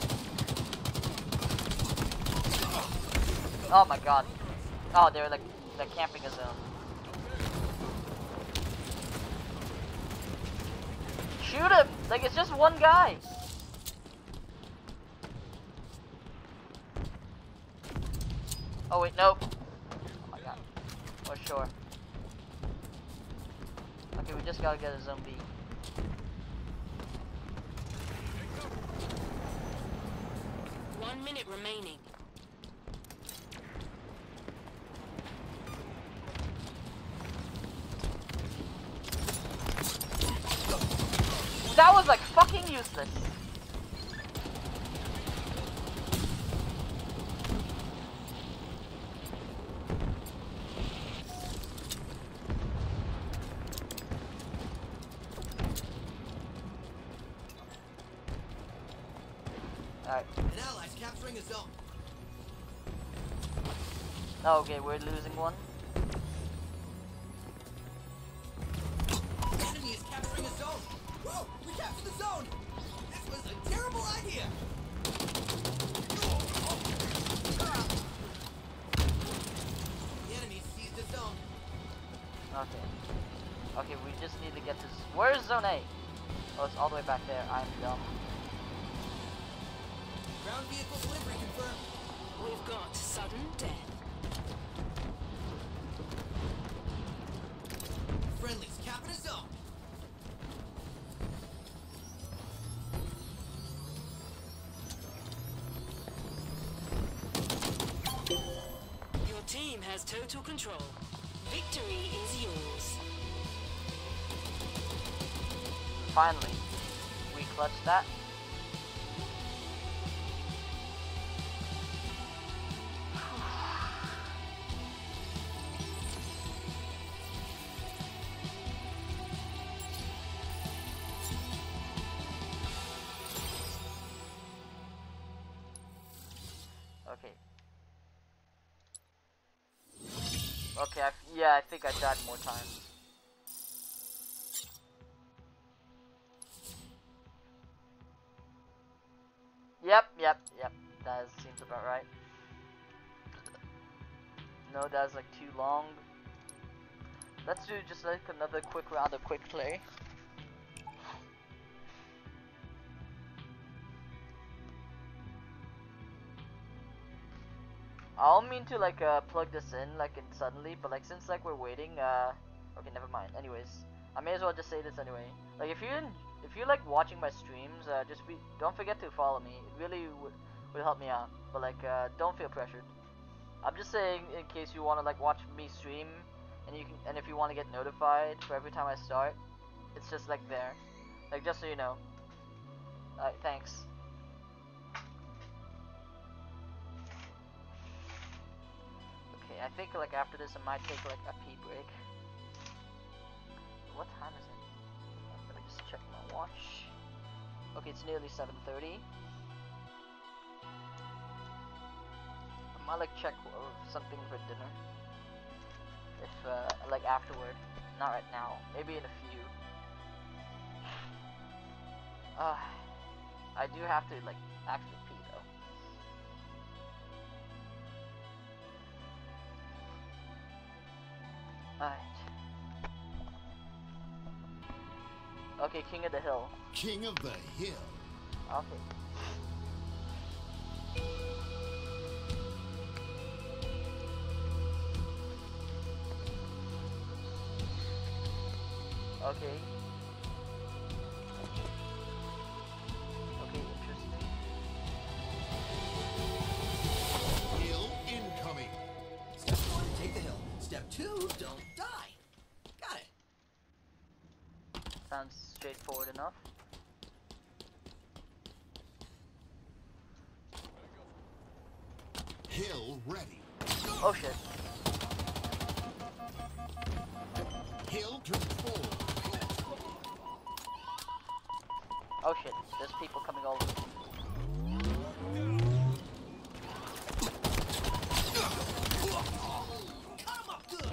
Oh my god. Oh, they were like camping a zone. Shoot him! Like it's just one guy. Oh wait, nope. Oh my god. For sure. Okay, we just gotta get a zone B. One minute remaining. That was like fucking useless. Alright. An ally's capturing a zone. Okay, we're losing one. zone! This was a terrible idea! The enemy seized the zone. Okay. Okay, we just need to get this. Where's zone A? Oh, it's all the way back there. I'm dumb. Ground vehicle delivery confirmed. We've got sudden death. Friendlies capping a zone. Your team has total control. Victory is yours. Finally, we clutched that. Okay. Okay, yeah, I think I died more times. Yep. That seems about right. No, that's like too long. Let's do just like another quick round of quick play. I don't mean to like plug this in like suddenly, but like since like we're waiting, okay, never mind. Anyways, I may as well just say this anyway. Like if you like watching my streams, don't forget to follow me. It really would help me out. But like don't feel pressured. I'm just saying in case you want to like watch me stream, and if you want to get notified for every time I start, it's just like there. Like just so you know. Alright, thanks. I think like after this I might take like a pee break. What time is it? Let me just check my watch. Okay, it's nearly 7:30. I might like check something for dinner. If like afterward. Not right now. Maybe in a few. I do have to like actually pee though. Alright. Okay, King of the Hill. King of the Hill. Okay. Okay. Okay, interesting. Hill incoming. Step 1, take the hill. Step 2, don't die. Got it. Sounds straightforward enough. Hill ready. Oh shit. Hill control. Oh shit. There's people coming over. Cut him up good.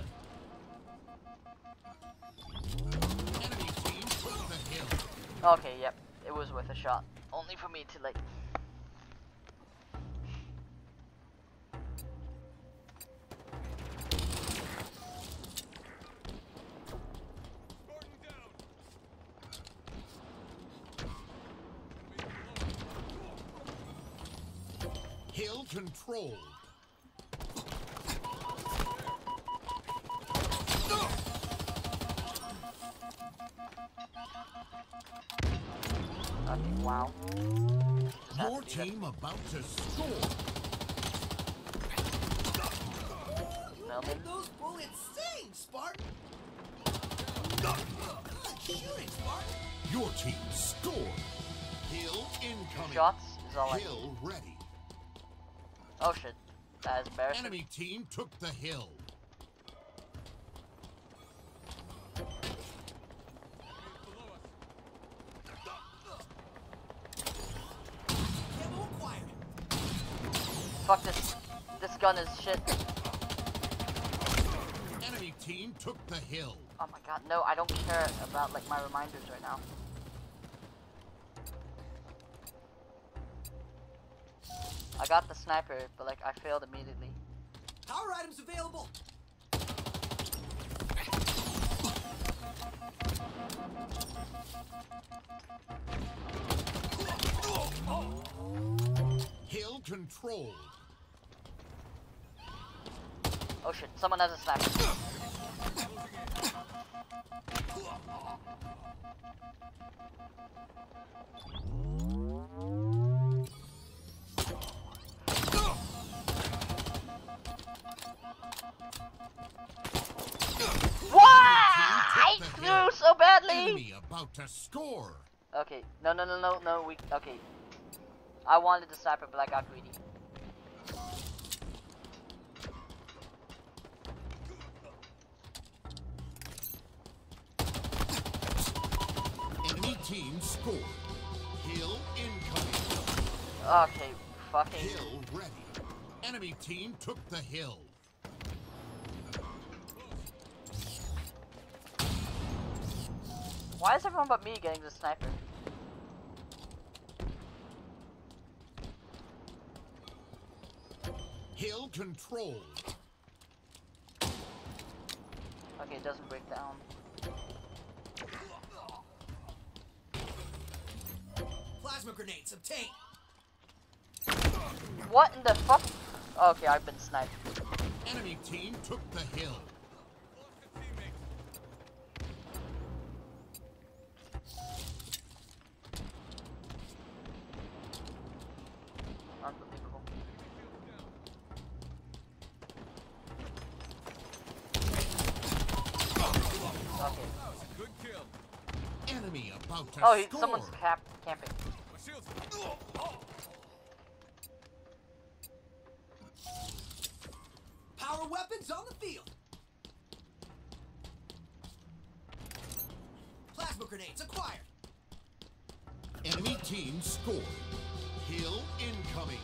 Enemy team took the hill. Okay, yep. It was worth a shot. Only for me to like... Hill controlled. Okay, wow. Just have Your to do that. team about to score. Melvin. Make those bullets sing, Spartan. Good shooting, Spartan. Your team scored. Hill incoming. Shots is all I need. Hill ready. Oh shit. That is embarrassing. Enemy team took the hill. Ammo acquired. Fuck this. This gun is shit. Enemy team took the hill. Oh my god, no, I don't care about like my reminders right now. I got the sniper, but like I failed immediately. Power items available. Hill controlled. Oh shit, someone has a sniper. Why? I threw so badly. Enemy about to score. Okay, no, okay. I wanted the sniper, but I got greedy. Enemy team scored. Hill incoming. Okay, fucking. Hill ready. Enemy team took the hill. Why is everyone but me getting the sniper? Hill controlled. Okay, it doesn't break down. Plasma grenades obtained. What in the fuck? Okay, I've been sniped. Enemy team took the hill. Unbelievable. Okay. Good kill. Enemy about to Oh, score. someone's camping. My shield's Power weapons on the field. Plasma grenades acquired. Enemy team scored. Hill incoming.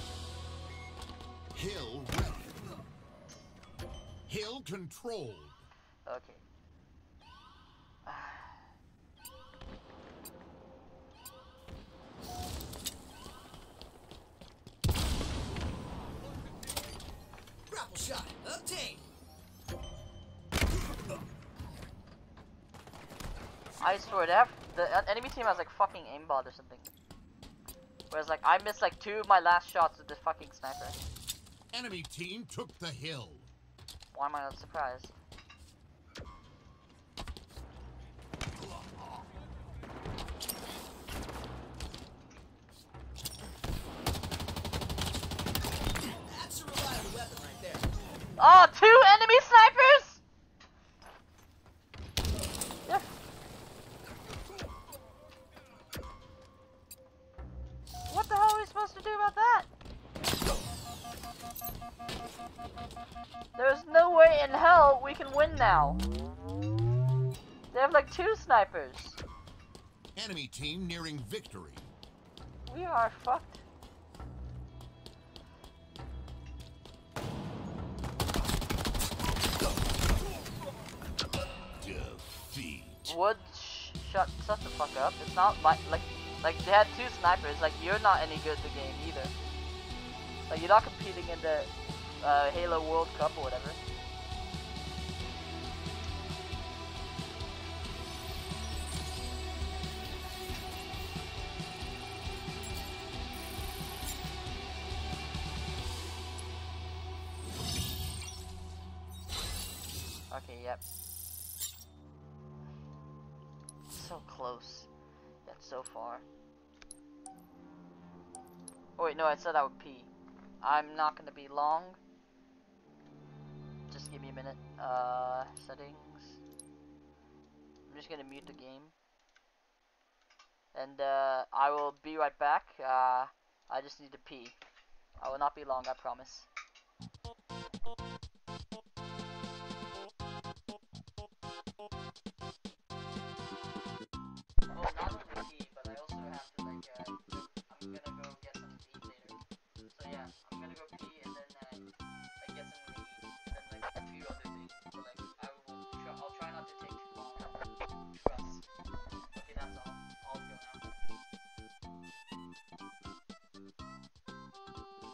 Hill ready. Hill controlled. Okay. Grapple shot obtained. I swear, the enemy team has like fucking aimbot or something. Whereas like I missed like 2 of my last shots with this fucking sniper. Enemy team took the hill. Why am I not surprised? That's a reliable weapon right there. Oh, 2 enemy snipers! Yeah. What the hell are we supposed to do about that? There's no way in hell we can win now. They have like 2 snipers. Enemy team nearing victory. We are fucked. Defeat. Wood, shut the fuck up. It's not like they had 2 snipers. Like you're not any good at the game either. Like you're not competing in the Halo World Cup or whatever. Okay, yep. So close, yet so far. Oh wait, no, I said I would pee. I'm not gonna be long. Just give me a minute. Settings. I'm just gonna mute the game. And I will be right back. I just need to pee. I will not be long, I promise. Oh, not only pee, but I also have to like, I'm gonna go get something to eat later. So yeah, I'm gonna go pee and then like get something to eat and then like a few other things. But like I'll try not to take too long. Trust. Okay, that's all. I'll go now.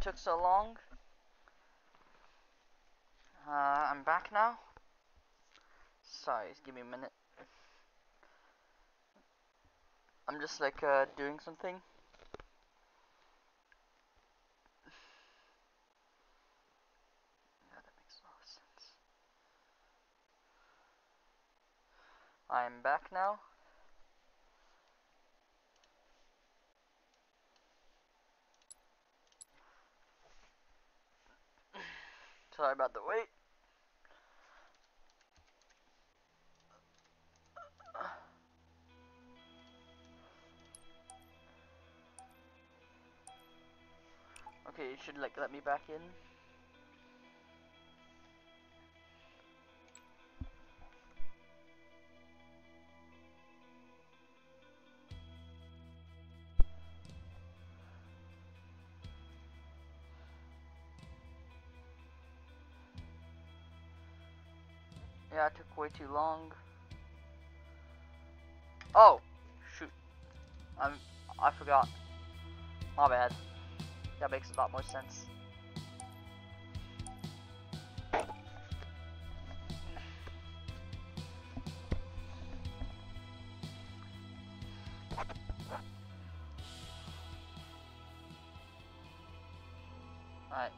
took so long. I'm back now. Sorry, give me a minute. I'm just like doing something. Yeah, that makes a lot of sense. I'm back now. Sorry about the wait. Okay, you should like let me back in. Yeah, it took way too long. Oh, shoot. I forgot. My bad. That makes a lot more sense. Alright.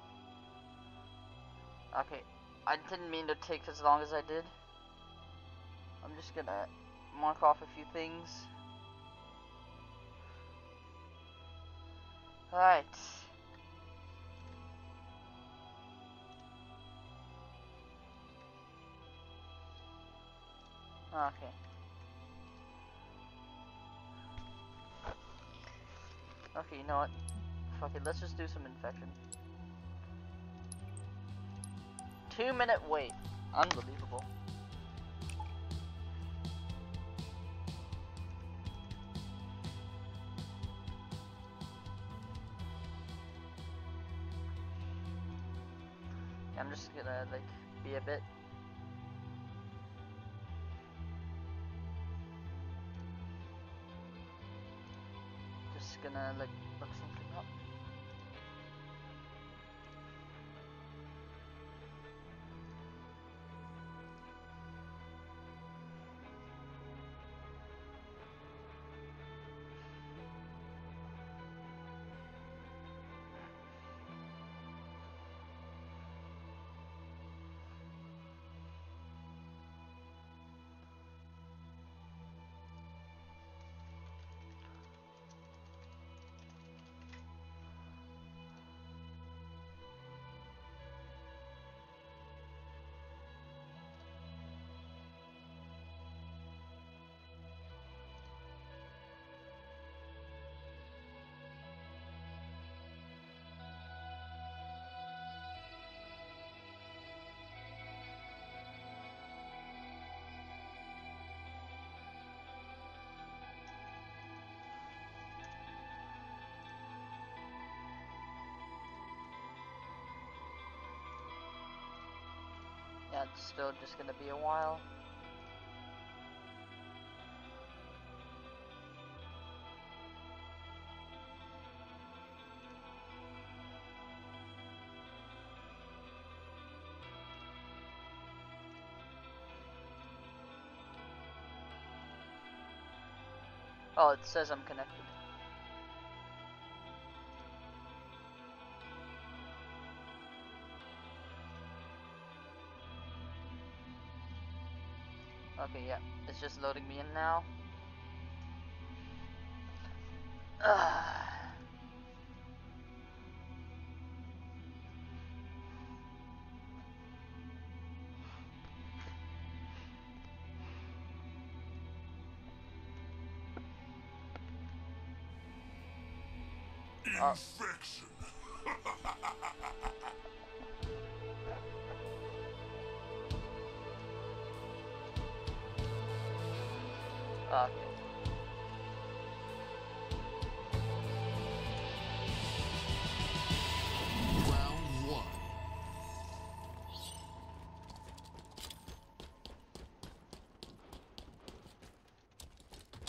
Okay. I didn't mean to take as long as I did. I'm just gonna mark off a few things. Alright. Okay. Okay, you know what? Fuck it, let's just do some infection. 2-minute wait. Unbelievable. I'm just gonna like be a bit. Just gonna like look something up. Yeah, it's still just gonna be a while. Oh, it says I'm connected. Okay, yeah, it's just loading me in now. Infection. Okay. Round one.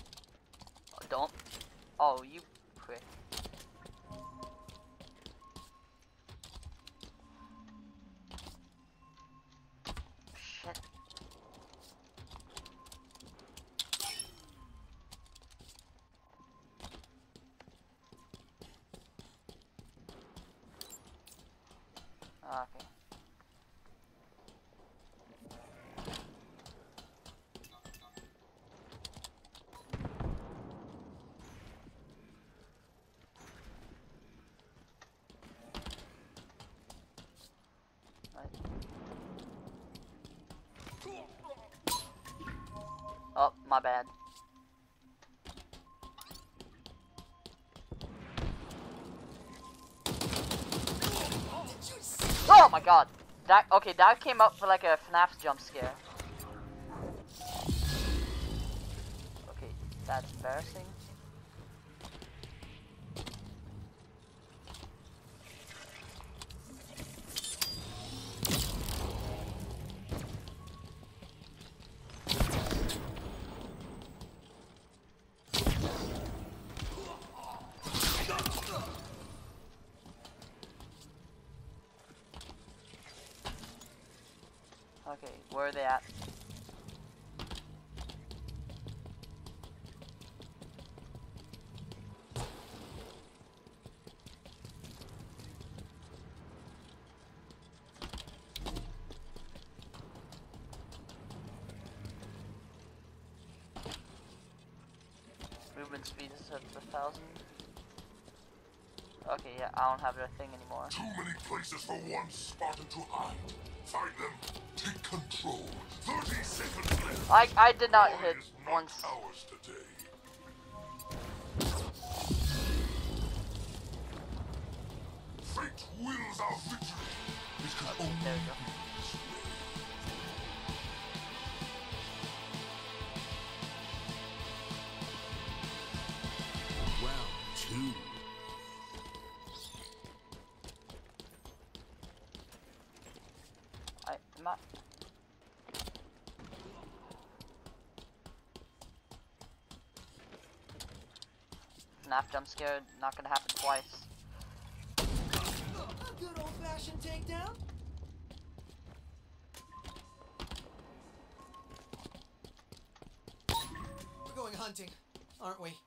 Don't. Oh, you prick. Okay. Right. Oh, my bad. Oh my god. That okay, that came up for like a FNAF jump scare. Okay, that's embarrassing. Okay, where are they at? Movement speed is at 1,000. Okay, yeah, I don't have their thing anymore. Too many places for one Spartan to hide. Find them. Take control. 30 seconds left. I did not hit Glory is not once. ours today. Fate wills our victory. It can Okay, only there we go. be this way. Round 2. Am I? FNAF jump scare, not gonna happen twice. A good old-fashioned takedown. We're going hunting, aren't we?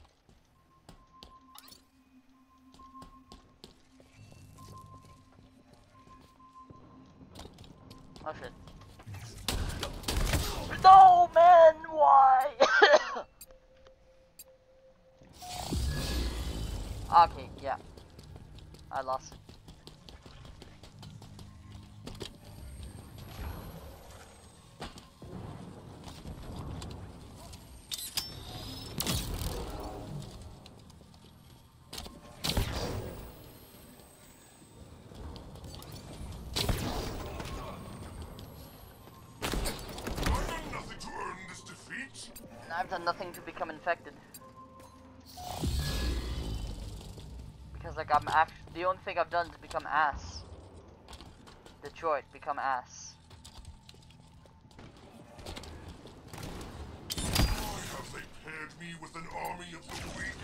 Oh shit. No, man, why? Okay, yeah. I lost it. I've done nothing to earn this defeat. I've done nothing to become infected. Because like I'm actually the only thing I've done is become ass. Detroit, become ass. Why have they paired me with an army of the weak?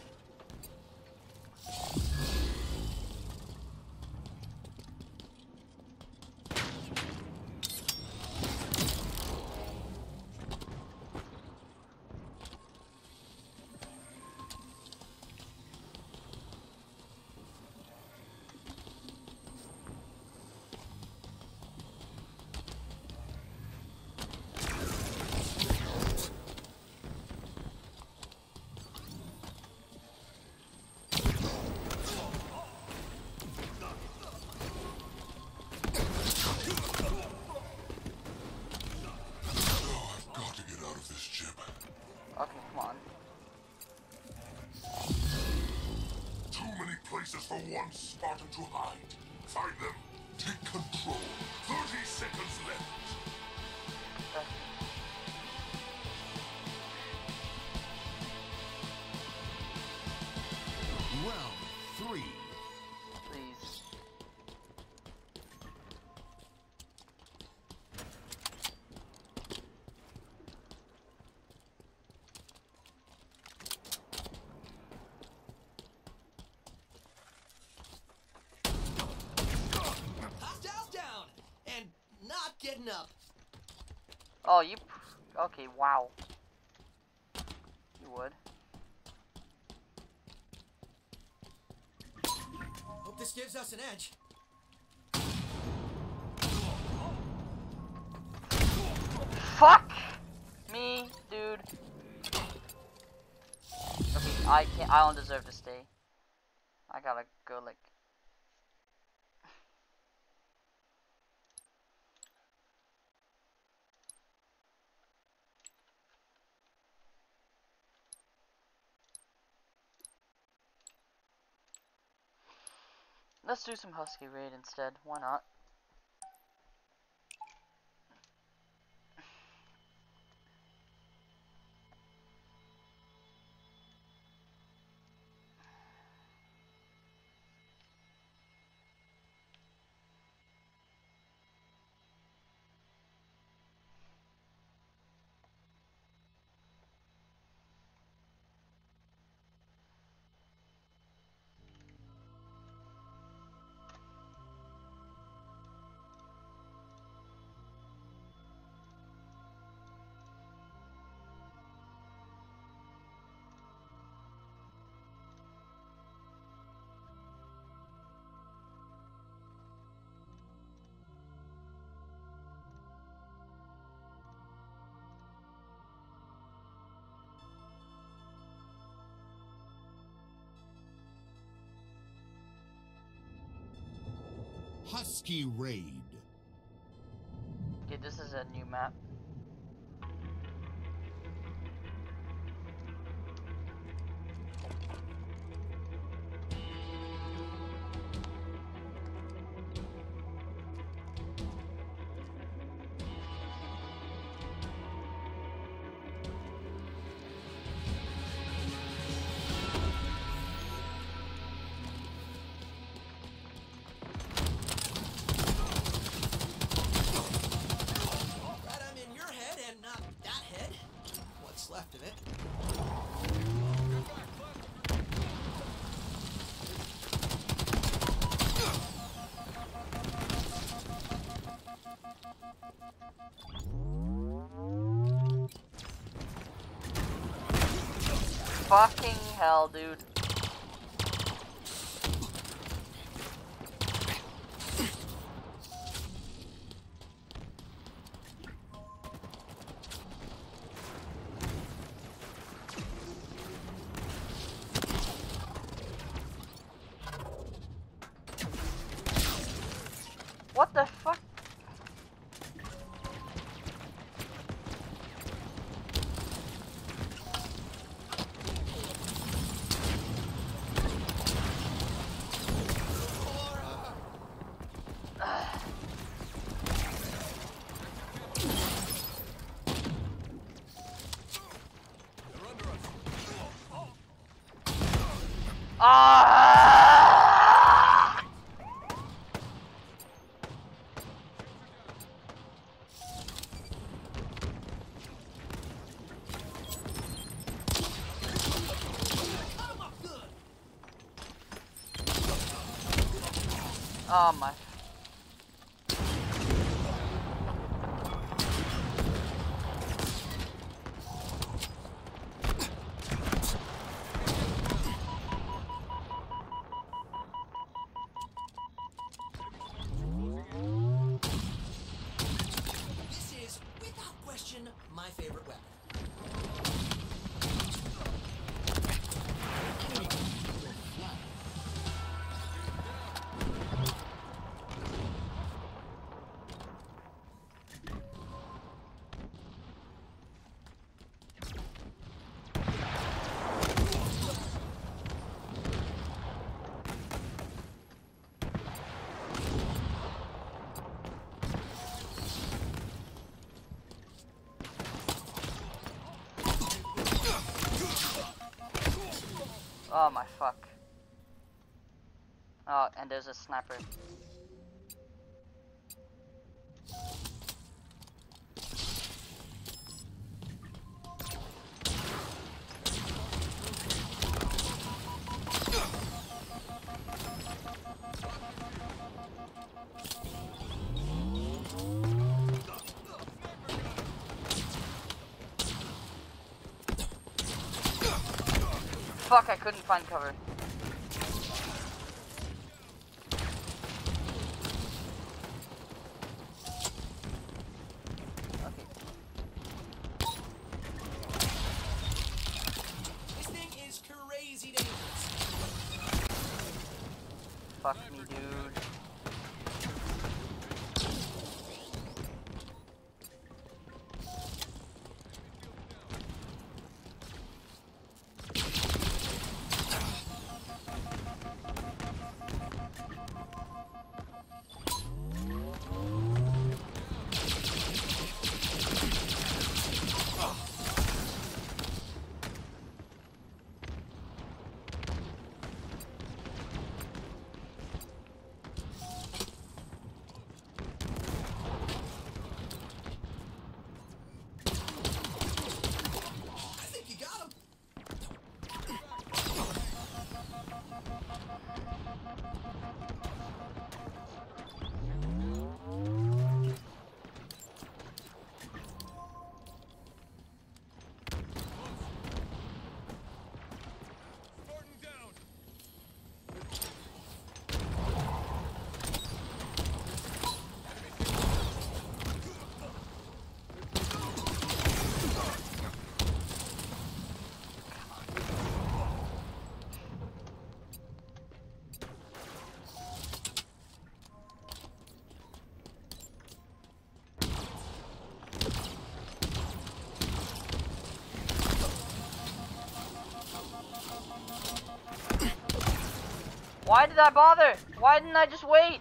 Okay, come on. Too many places for one Spartan to hide. Find them. Take control. 30 seconds left. Round 3. Please. Hostiles down and not getting up. Oh, you. Okay, wow. You would. Hope this gives us an edge. Fuck me, dude. Okay, I can't. I don't deserve to stay. I gotta go like. Let's do some Husky raid instead. Why not? Husky Raid. Okay, this is a new map. Left of it. Fucking hell, dude. What the fuck? Oh my. This is, without question, my favorite weapon. Oh my fuck. Oh, and there's a sniper. Fuck, I couldn't find cover. Okay. fuck me, dude. I think you got him. Why did I bother? Why didn't I just wait?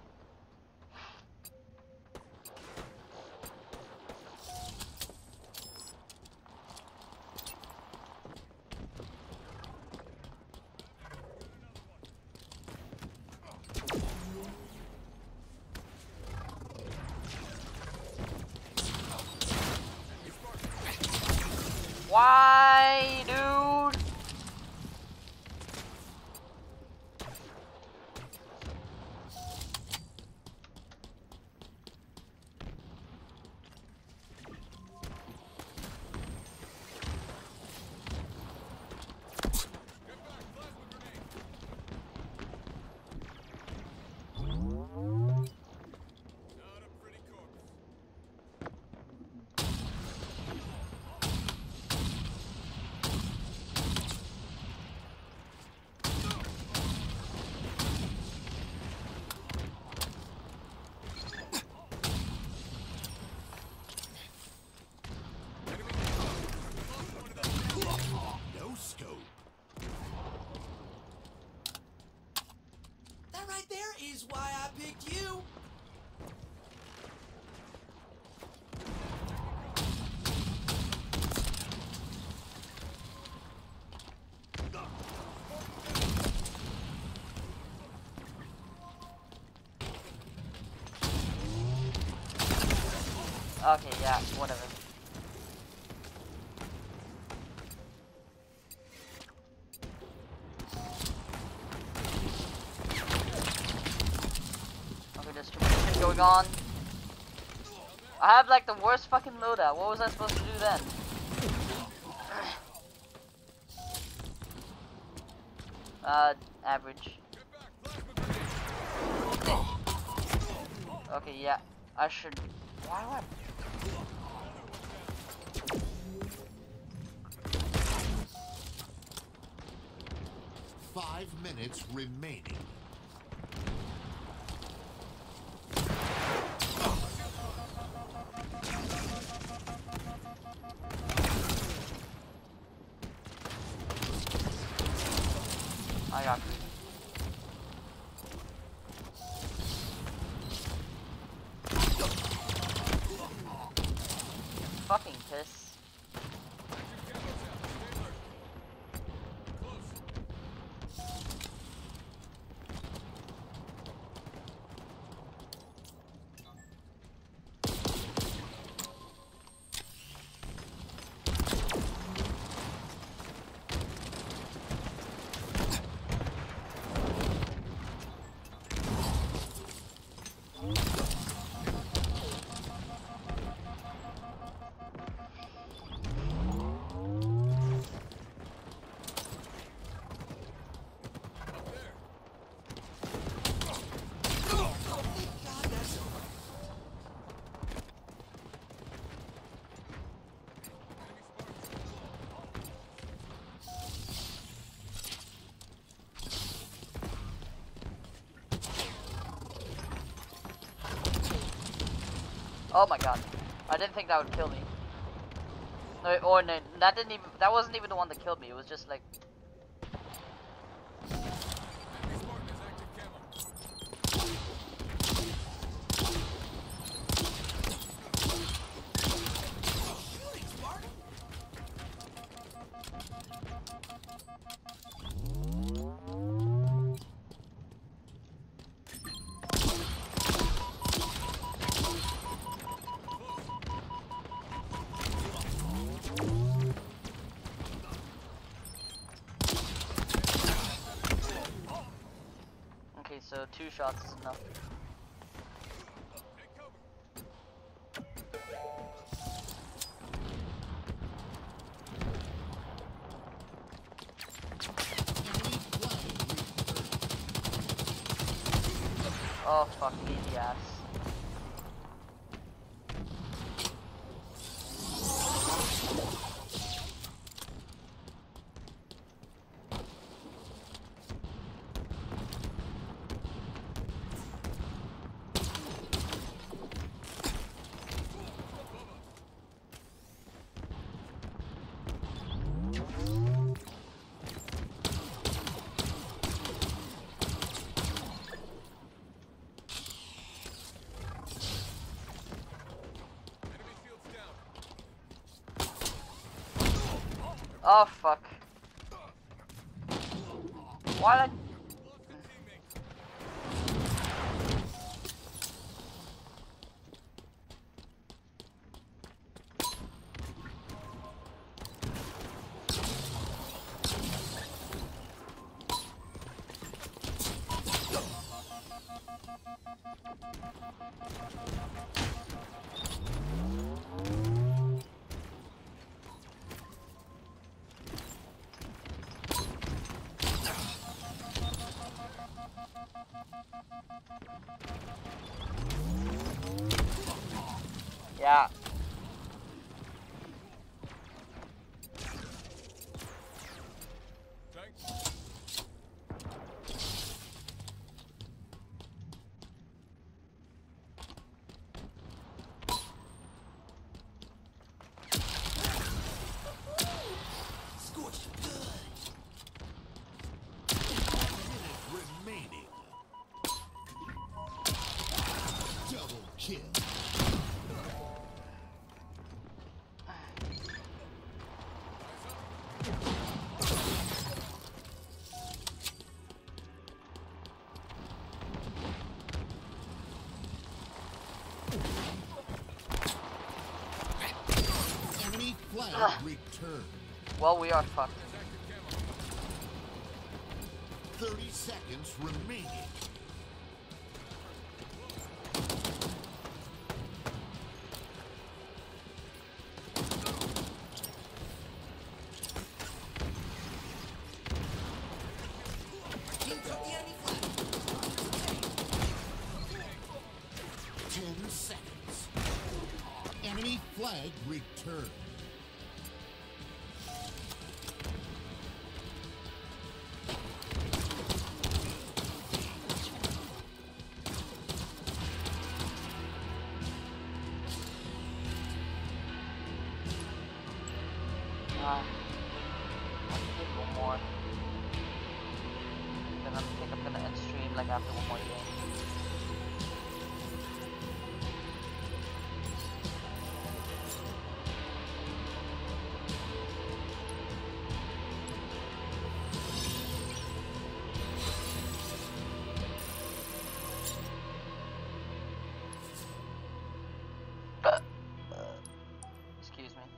Why, dude? No scope. That right there is why I picked you. Okay, yeah, whatever. Okay, there's too much shit going on. I have like the worst fucking loadout. What was I supposed to do then? Average. Okay, yeah. I should. Why do I? 5 minutes remaining. I got greedy. Fucking piss. Oh my god. I didn't think that would kill me. No, or no, that didn't even, that wasn't even the one that killed me. It was just like, Shooting, Spartan! okay, so 2 shots is enough. Oh fuck, easy ass. Oh fuck. Why did yeah. Scorched good. Remaining. Double kill. Enemy flag returned. Well, we are fucked. 30 seconds remaining. Team took the enemy flag. 10 seconds. Enemy flag returned. I think one more. Then I think I'm gonna end stream like after one more game. Excuse me.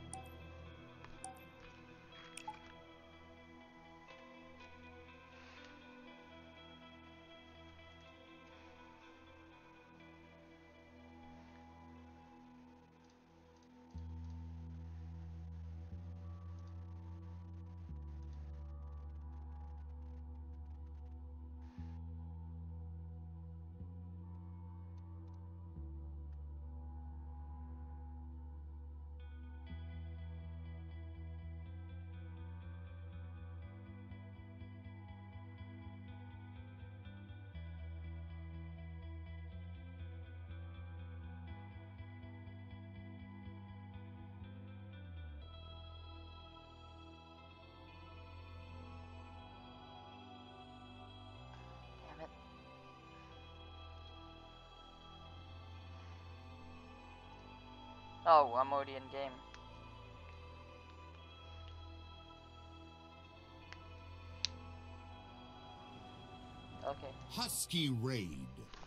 Oh, I'm already in game. Okay. Husky Raid.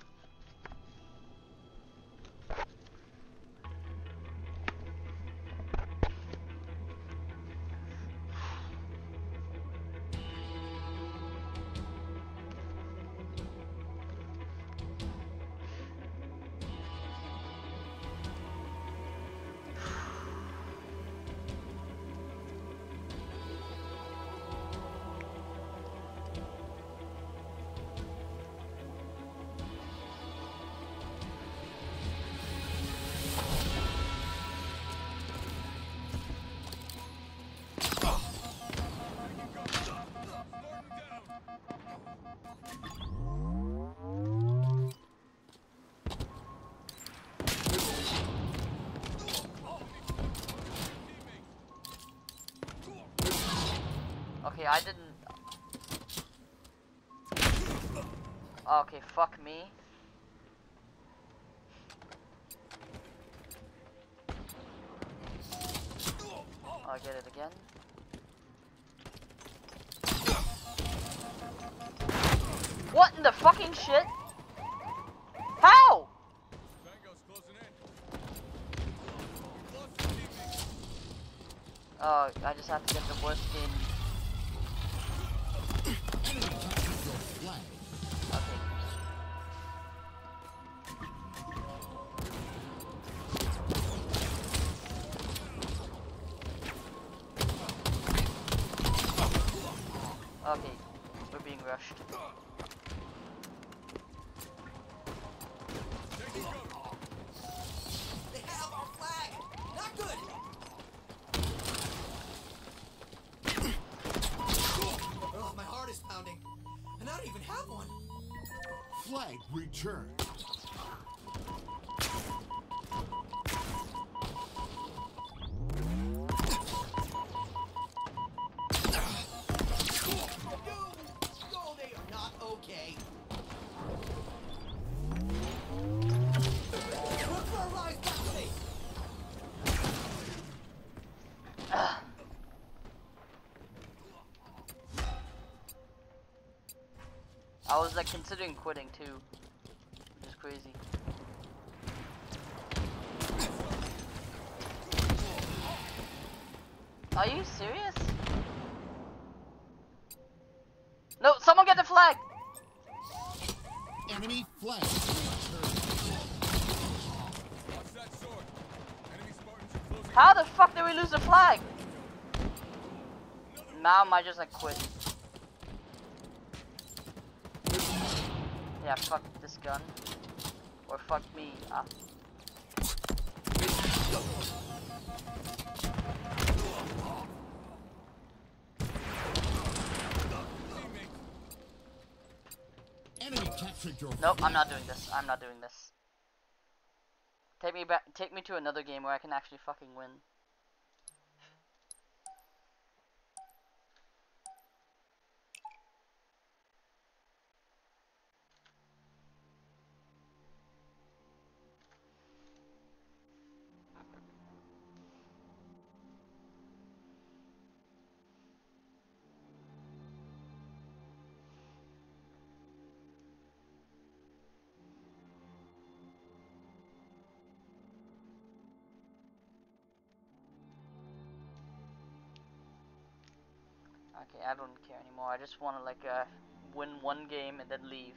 Okay, I didn't. Okay, fuck me. I'll get it again. What in the fucking shit? How? Oh, I just have to get the worst game. Enemy captured your flag. Okay. Okay, we're being rushed. They have our flag! Not good! Oh, my heart is pounding. And I don't even have one. Flag returned. No, they are not okay. Look for a rise back place. I was like considering quitting too, which is crazy. Are you serious? No, someone get the flag! Enemy flag returned. How the fuck did we lose the flag? Now I might just like quit. Yeah, fuck this gun. Or fuck me. Ah. Enemy captured your Nope, flag. I'm not doing this. I'm not doing this. Take me back. Take me to another game where I can actually fucking win. Okay, I don't care anymore. I just want to like win one game and then leave.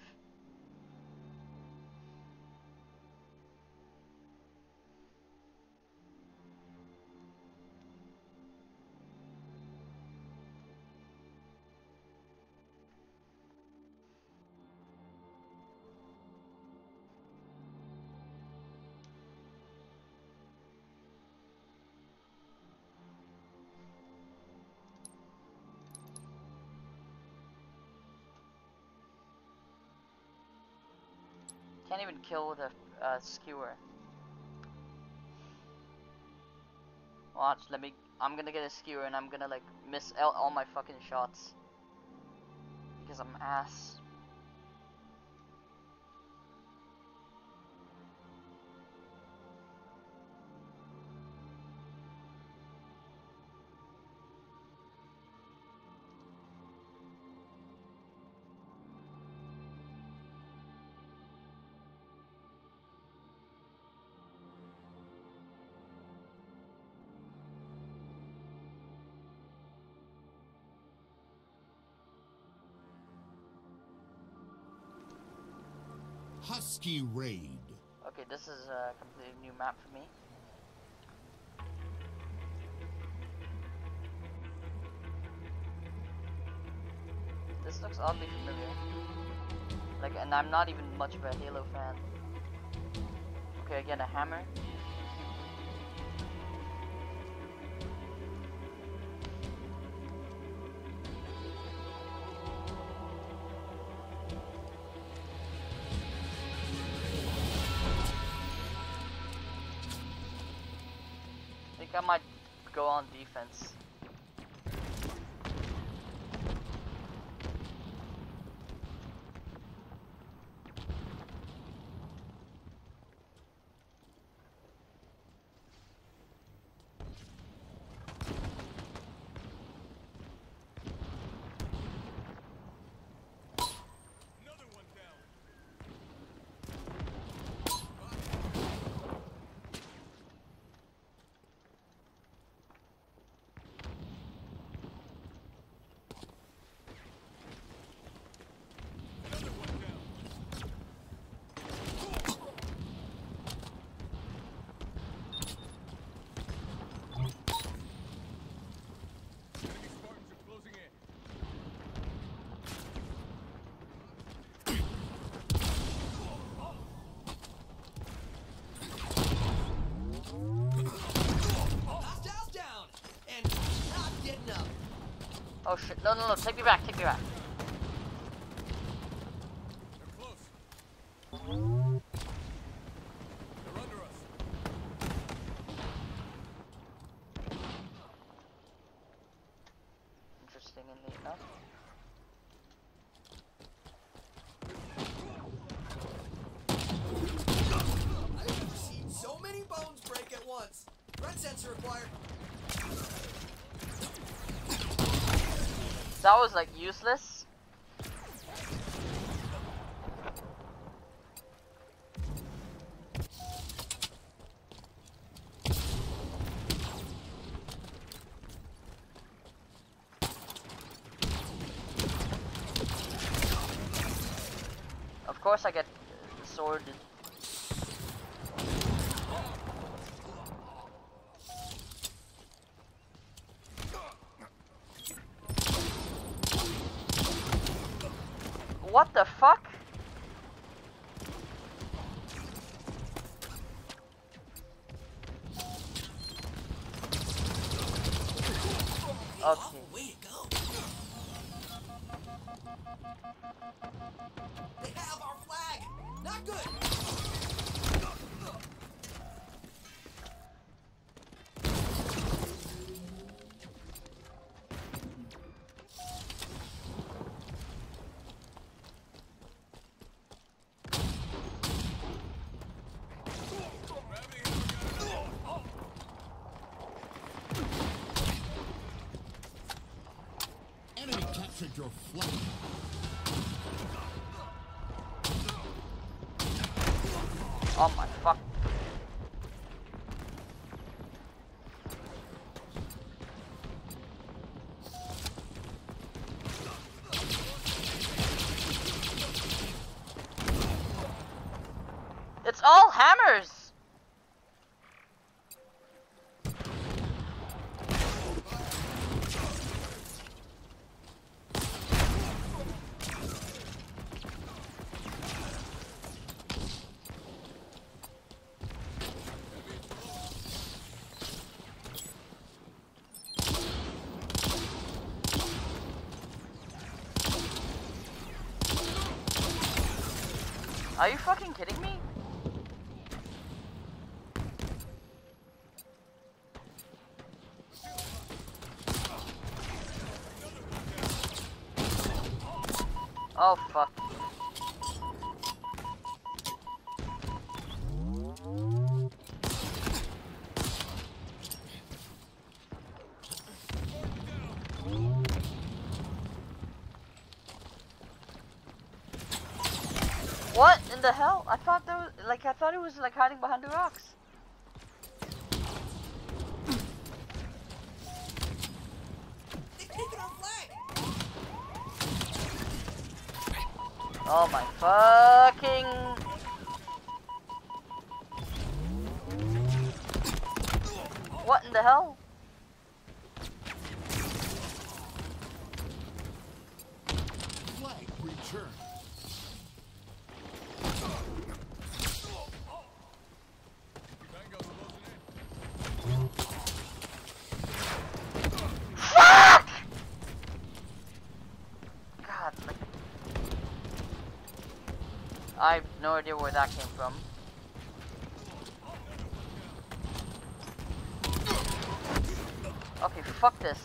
Can't even kill with a skewer. Watch, let me. I'm gonna get a skewer and I'm gonna like miss all my fucking shots because I'm ass. Husky Raid. Okay, this is a completely new map for me. This looks oddly familiar. Like, and I'm not even much of a Halo fan. Okay, again, a hammer. I think I might go on defense. Hostiles down! And not getting up. Oh shit, no, no, no, take me back, take me back. They're close. They're under us. Interestingly enough. I've never seen so many bones break at once. Red sensor required. That was like useless. Of course I get sworded. What the fuck? Okay. Way to go. They have our flag. Not good. Enemy captured your flag. Oh my fuck. It's all hammers. Are you fucking kidding me? Oh fuck. What in the hell? I thought there was I thought it was like hiding behind the rocks. They've taken our flag. Oh my fucking What in the hell? Flag returned. Fuck! God, like, I have no idea where that came from. Okay, fuck this.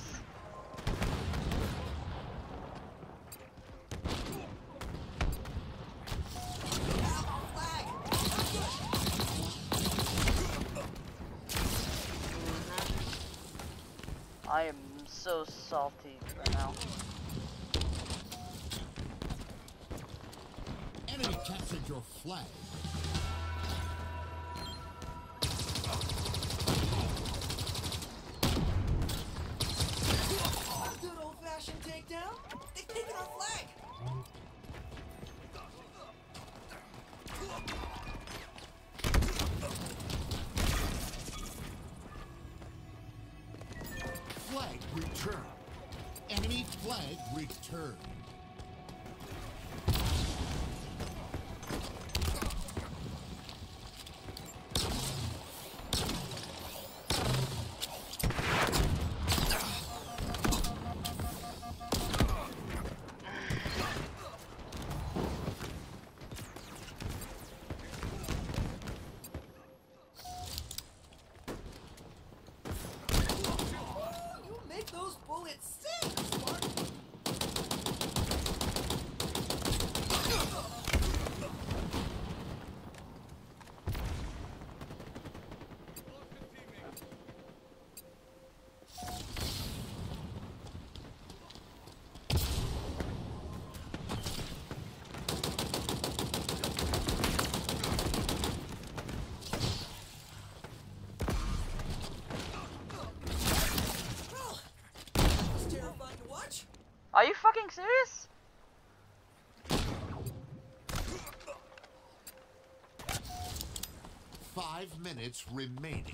I am so salty right now. Enemy captured your flag. Good old-fashioned takedown. They've taken our flag. Flag returned. Enemy flag returned. You make those bullets sing, Spartan. Well, that was terrifying to watch. Are you fucking serious? Five minutes remaining.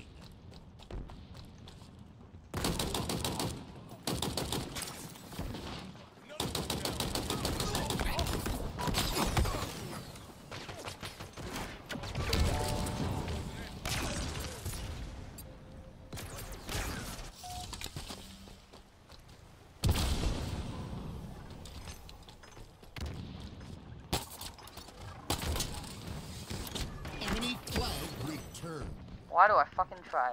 Enemy flag returned. Why do I fucking try?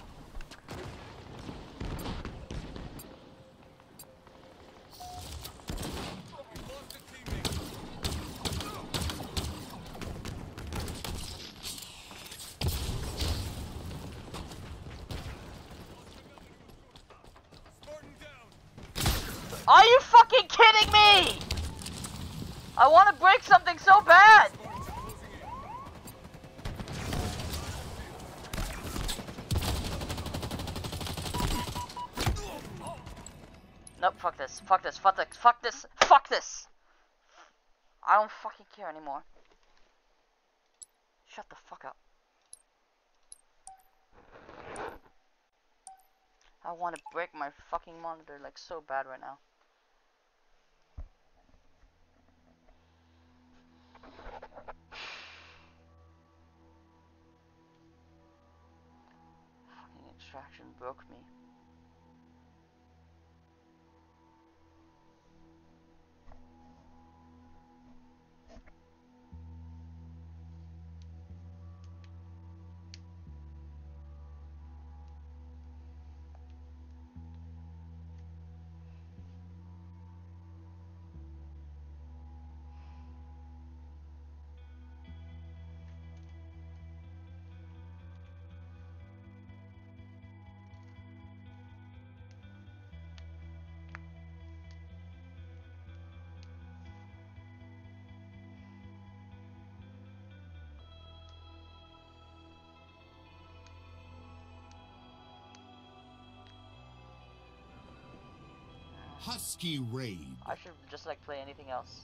Are you fucking kidding me? I want to break something so bad. Nope, fuck this, fuck this, fuck this, fuck this, fuck this! I don't fucking care anymore. Shut the fuck up. I want to break my fucking monitor like so bad right now. Fucking extraction broke me. Husky raid. I should just like play anything else.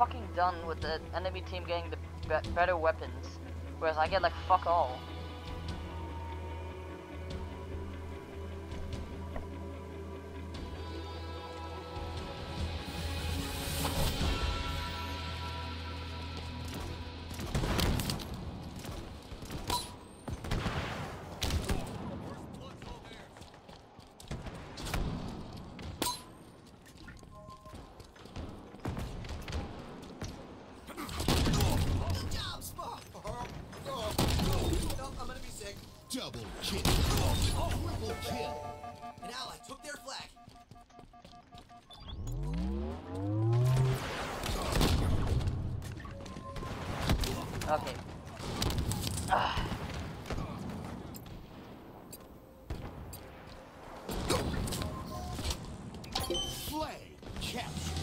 fucking done with the enemy team getting the better weapons, whereas I get like fuck all. Good job, Spock! Nope, I'm gonna be sick. Double kill. Triple kill. An ally took their flag. Okay. Ah. Flag captured.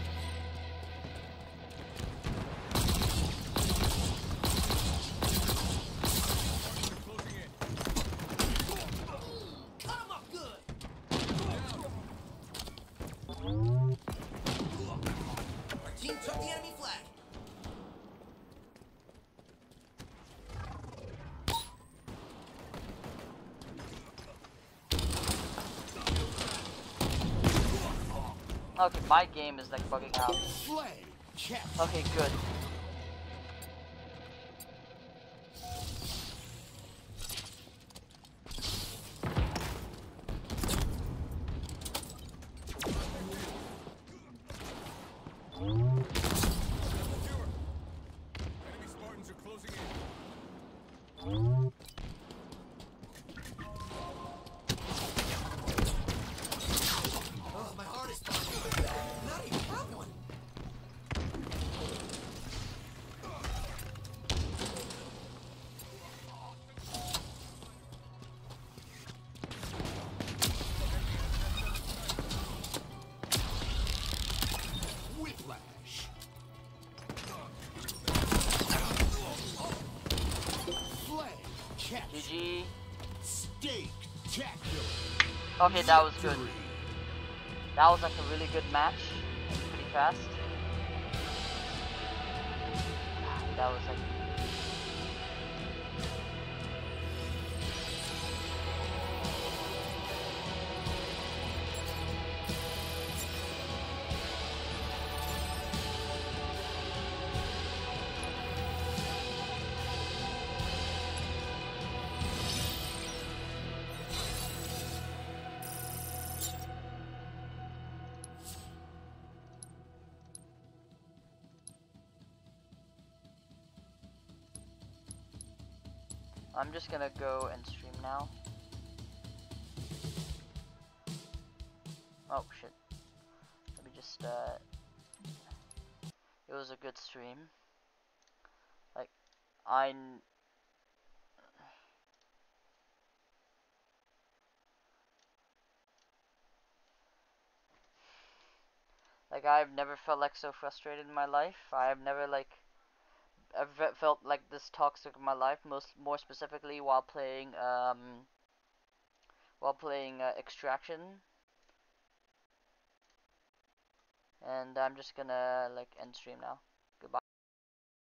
Cut him up good! Our team took the enemy flag. Okay, my game is like bugging out. Flag captured. Okay, good. Enemy Spartans are closing in. Oh, my heart is pumping. Not even have one. Whiplash. Flag captured. GG. Steak-tacular. Okay, that was good. Victory. That was like a really good match. Pretty fast. That was like. I'm just gonna go and stream now. Oh shit. Let me just it was a good stream. Like I've never felt like so frustrated in my life. I've never like I've felt like this toxic in my life, more specifically while playing Extraction. And I'm just gonna like end stream now. Goodbye.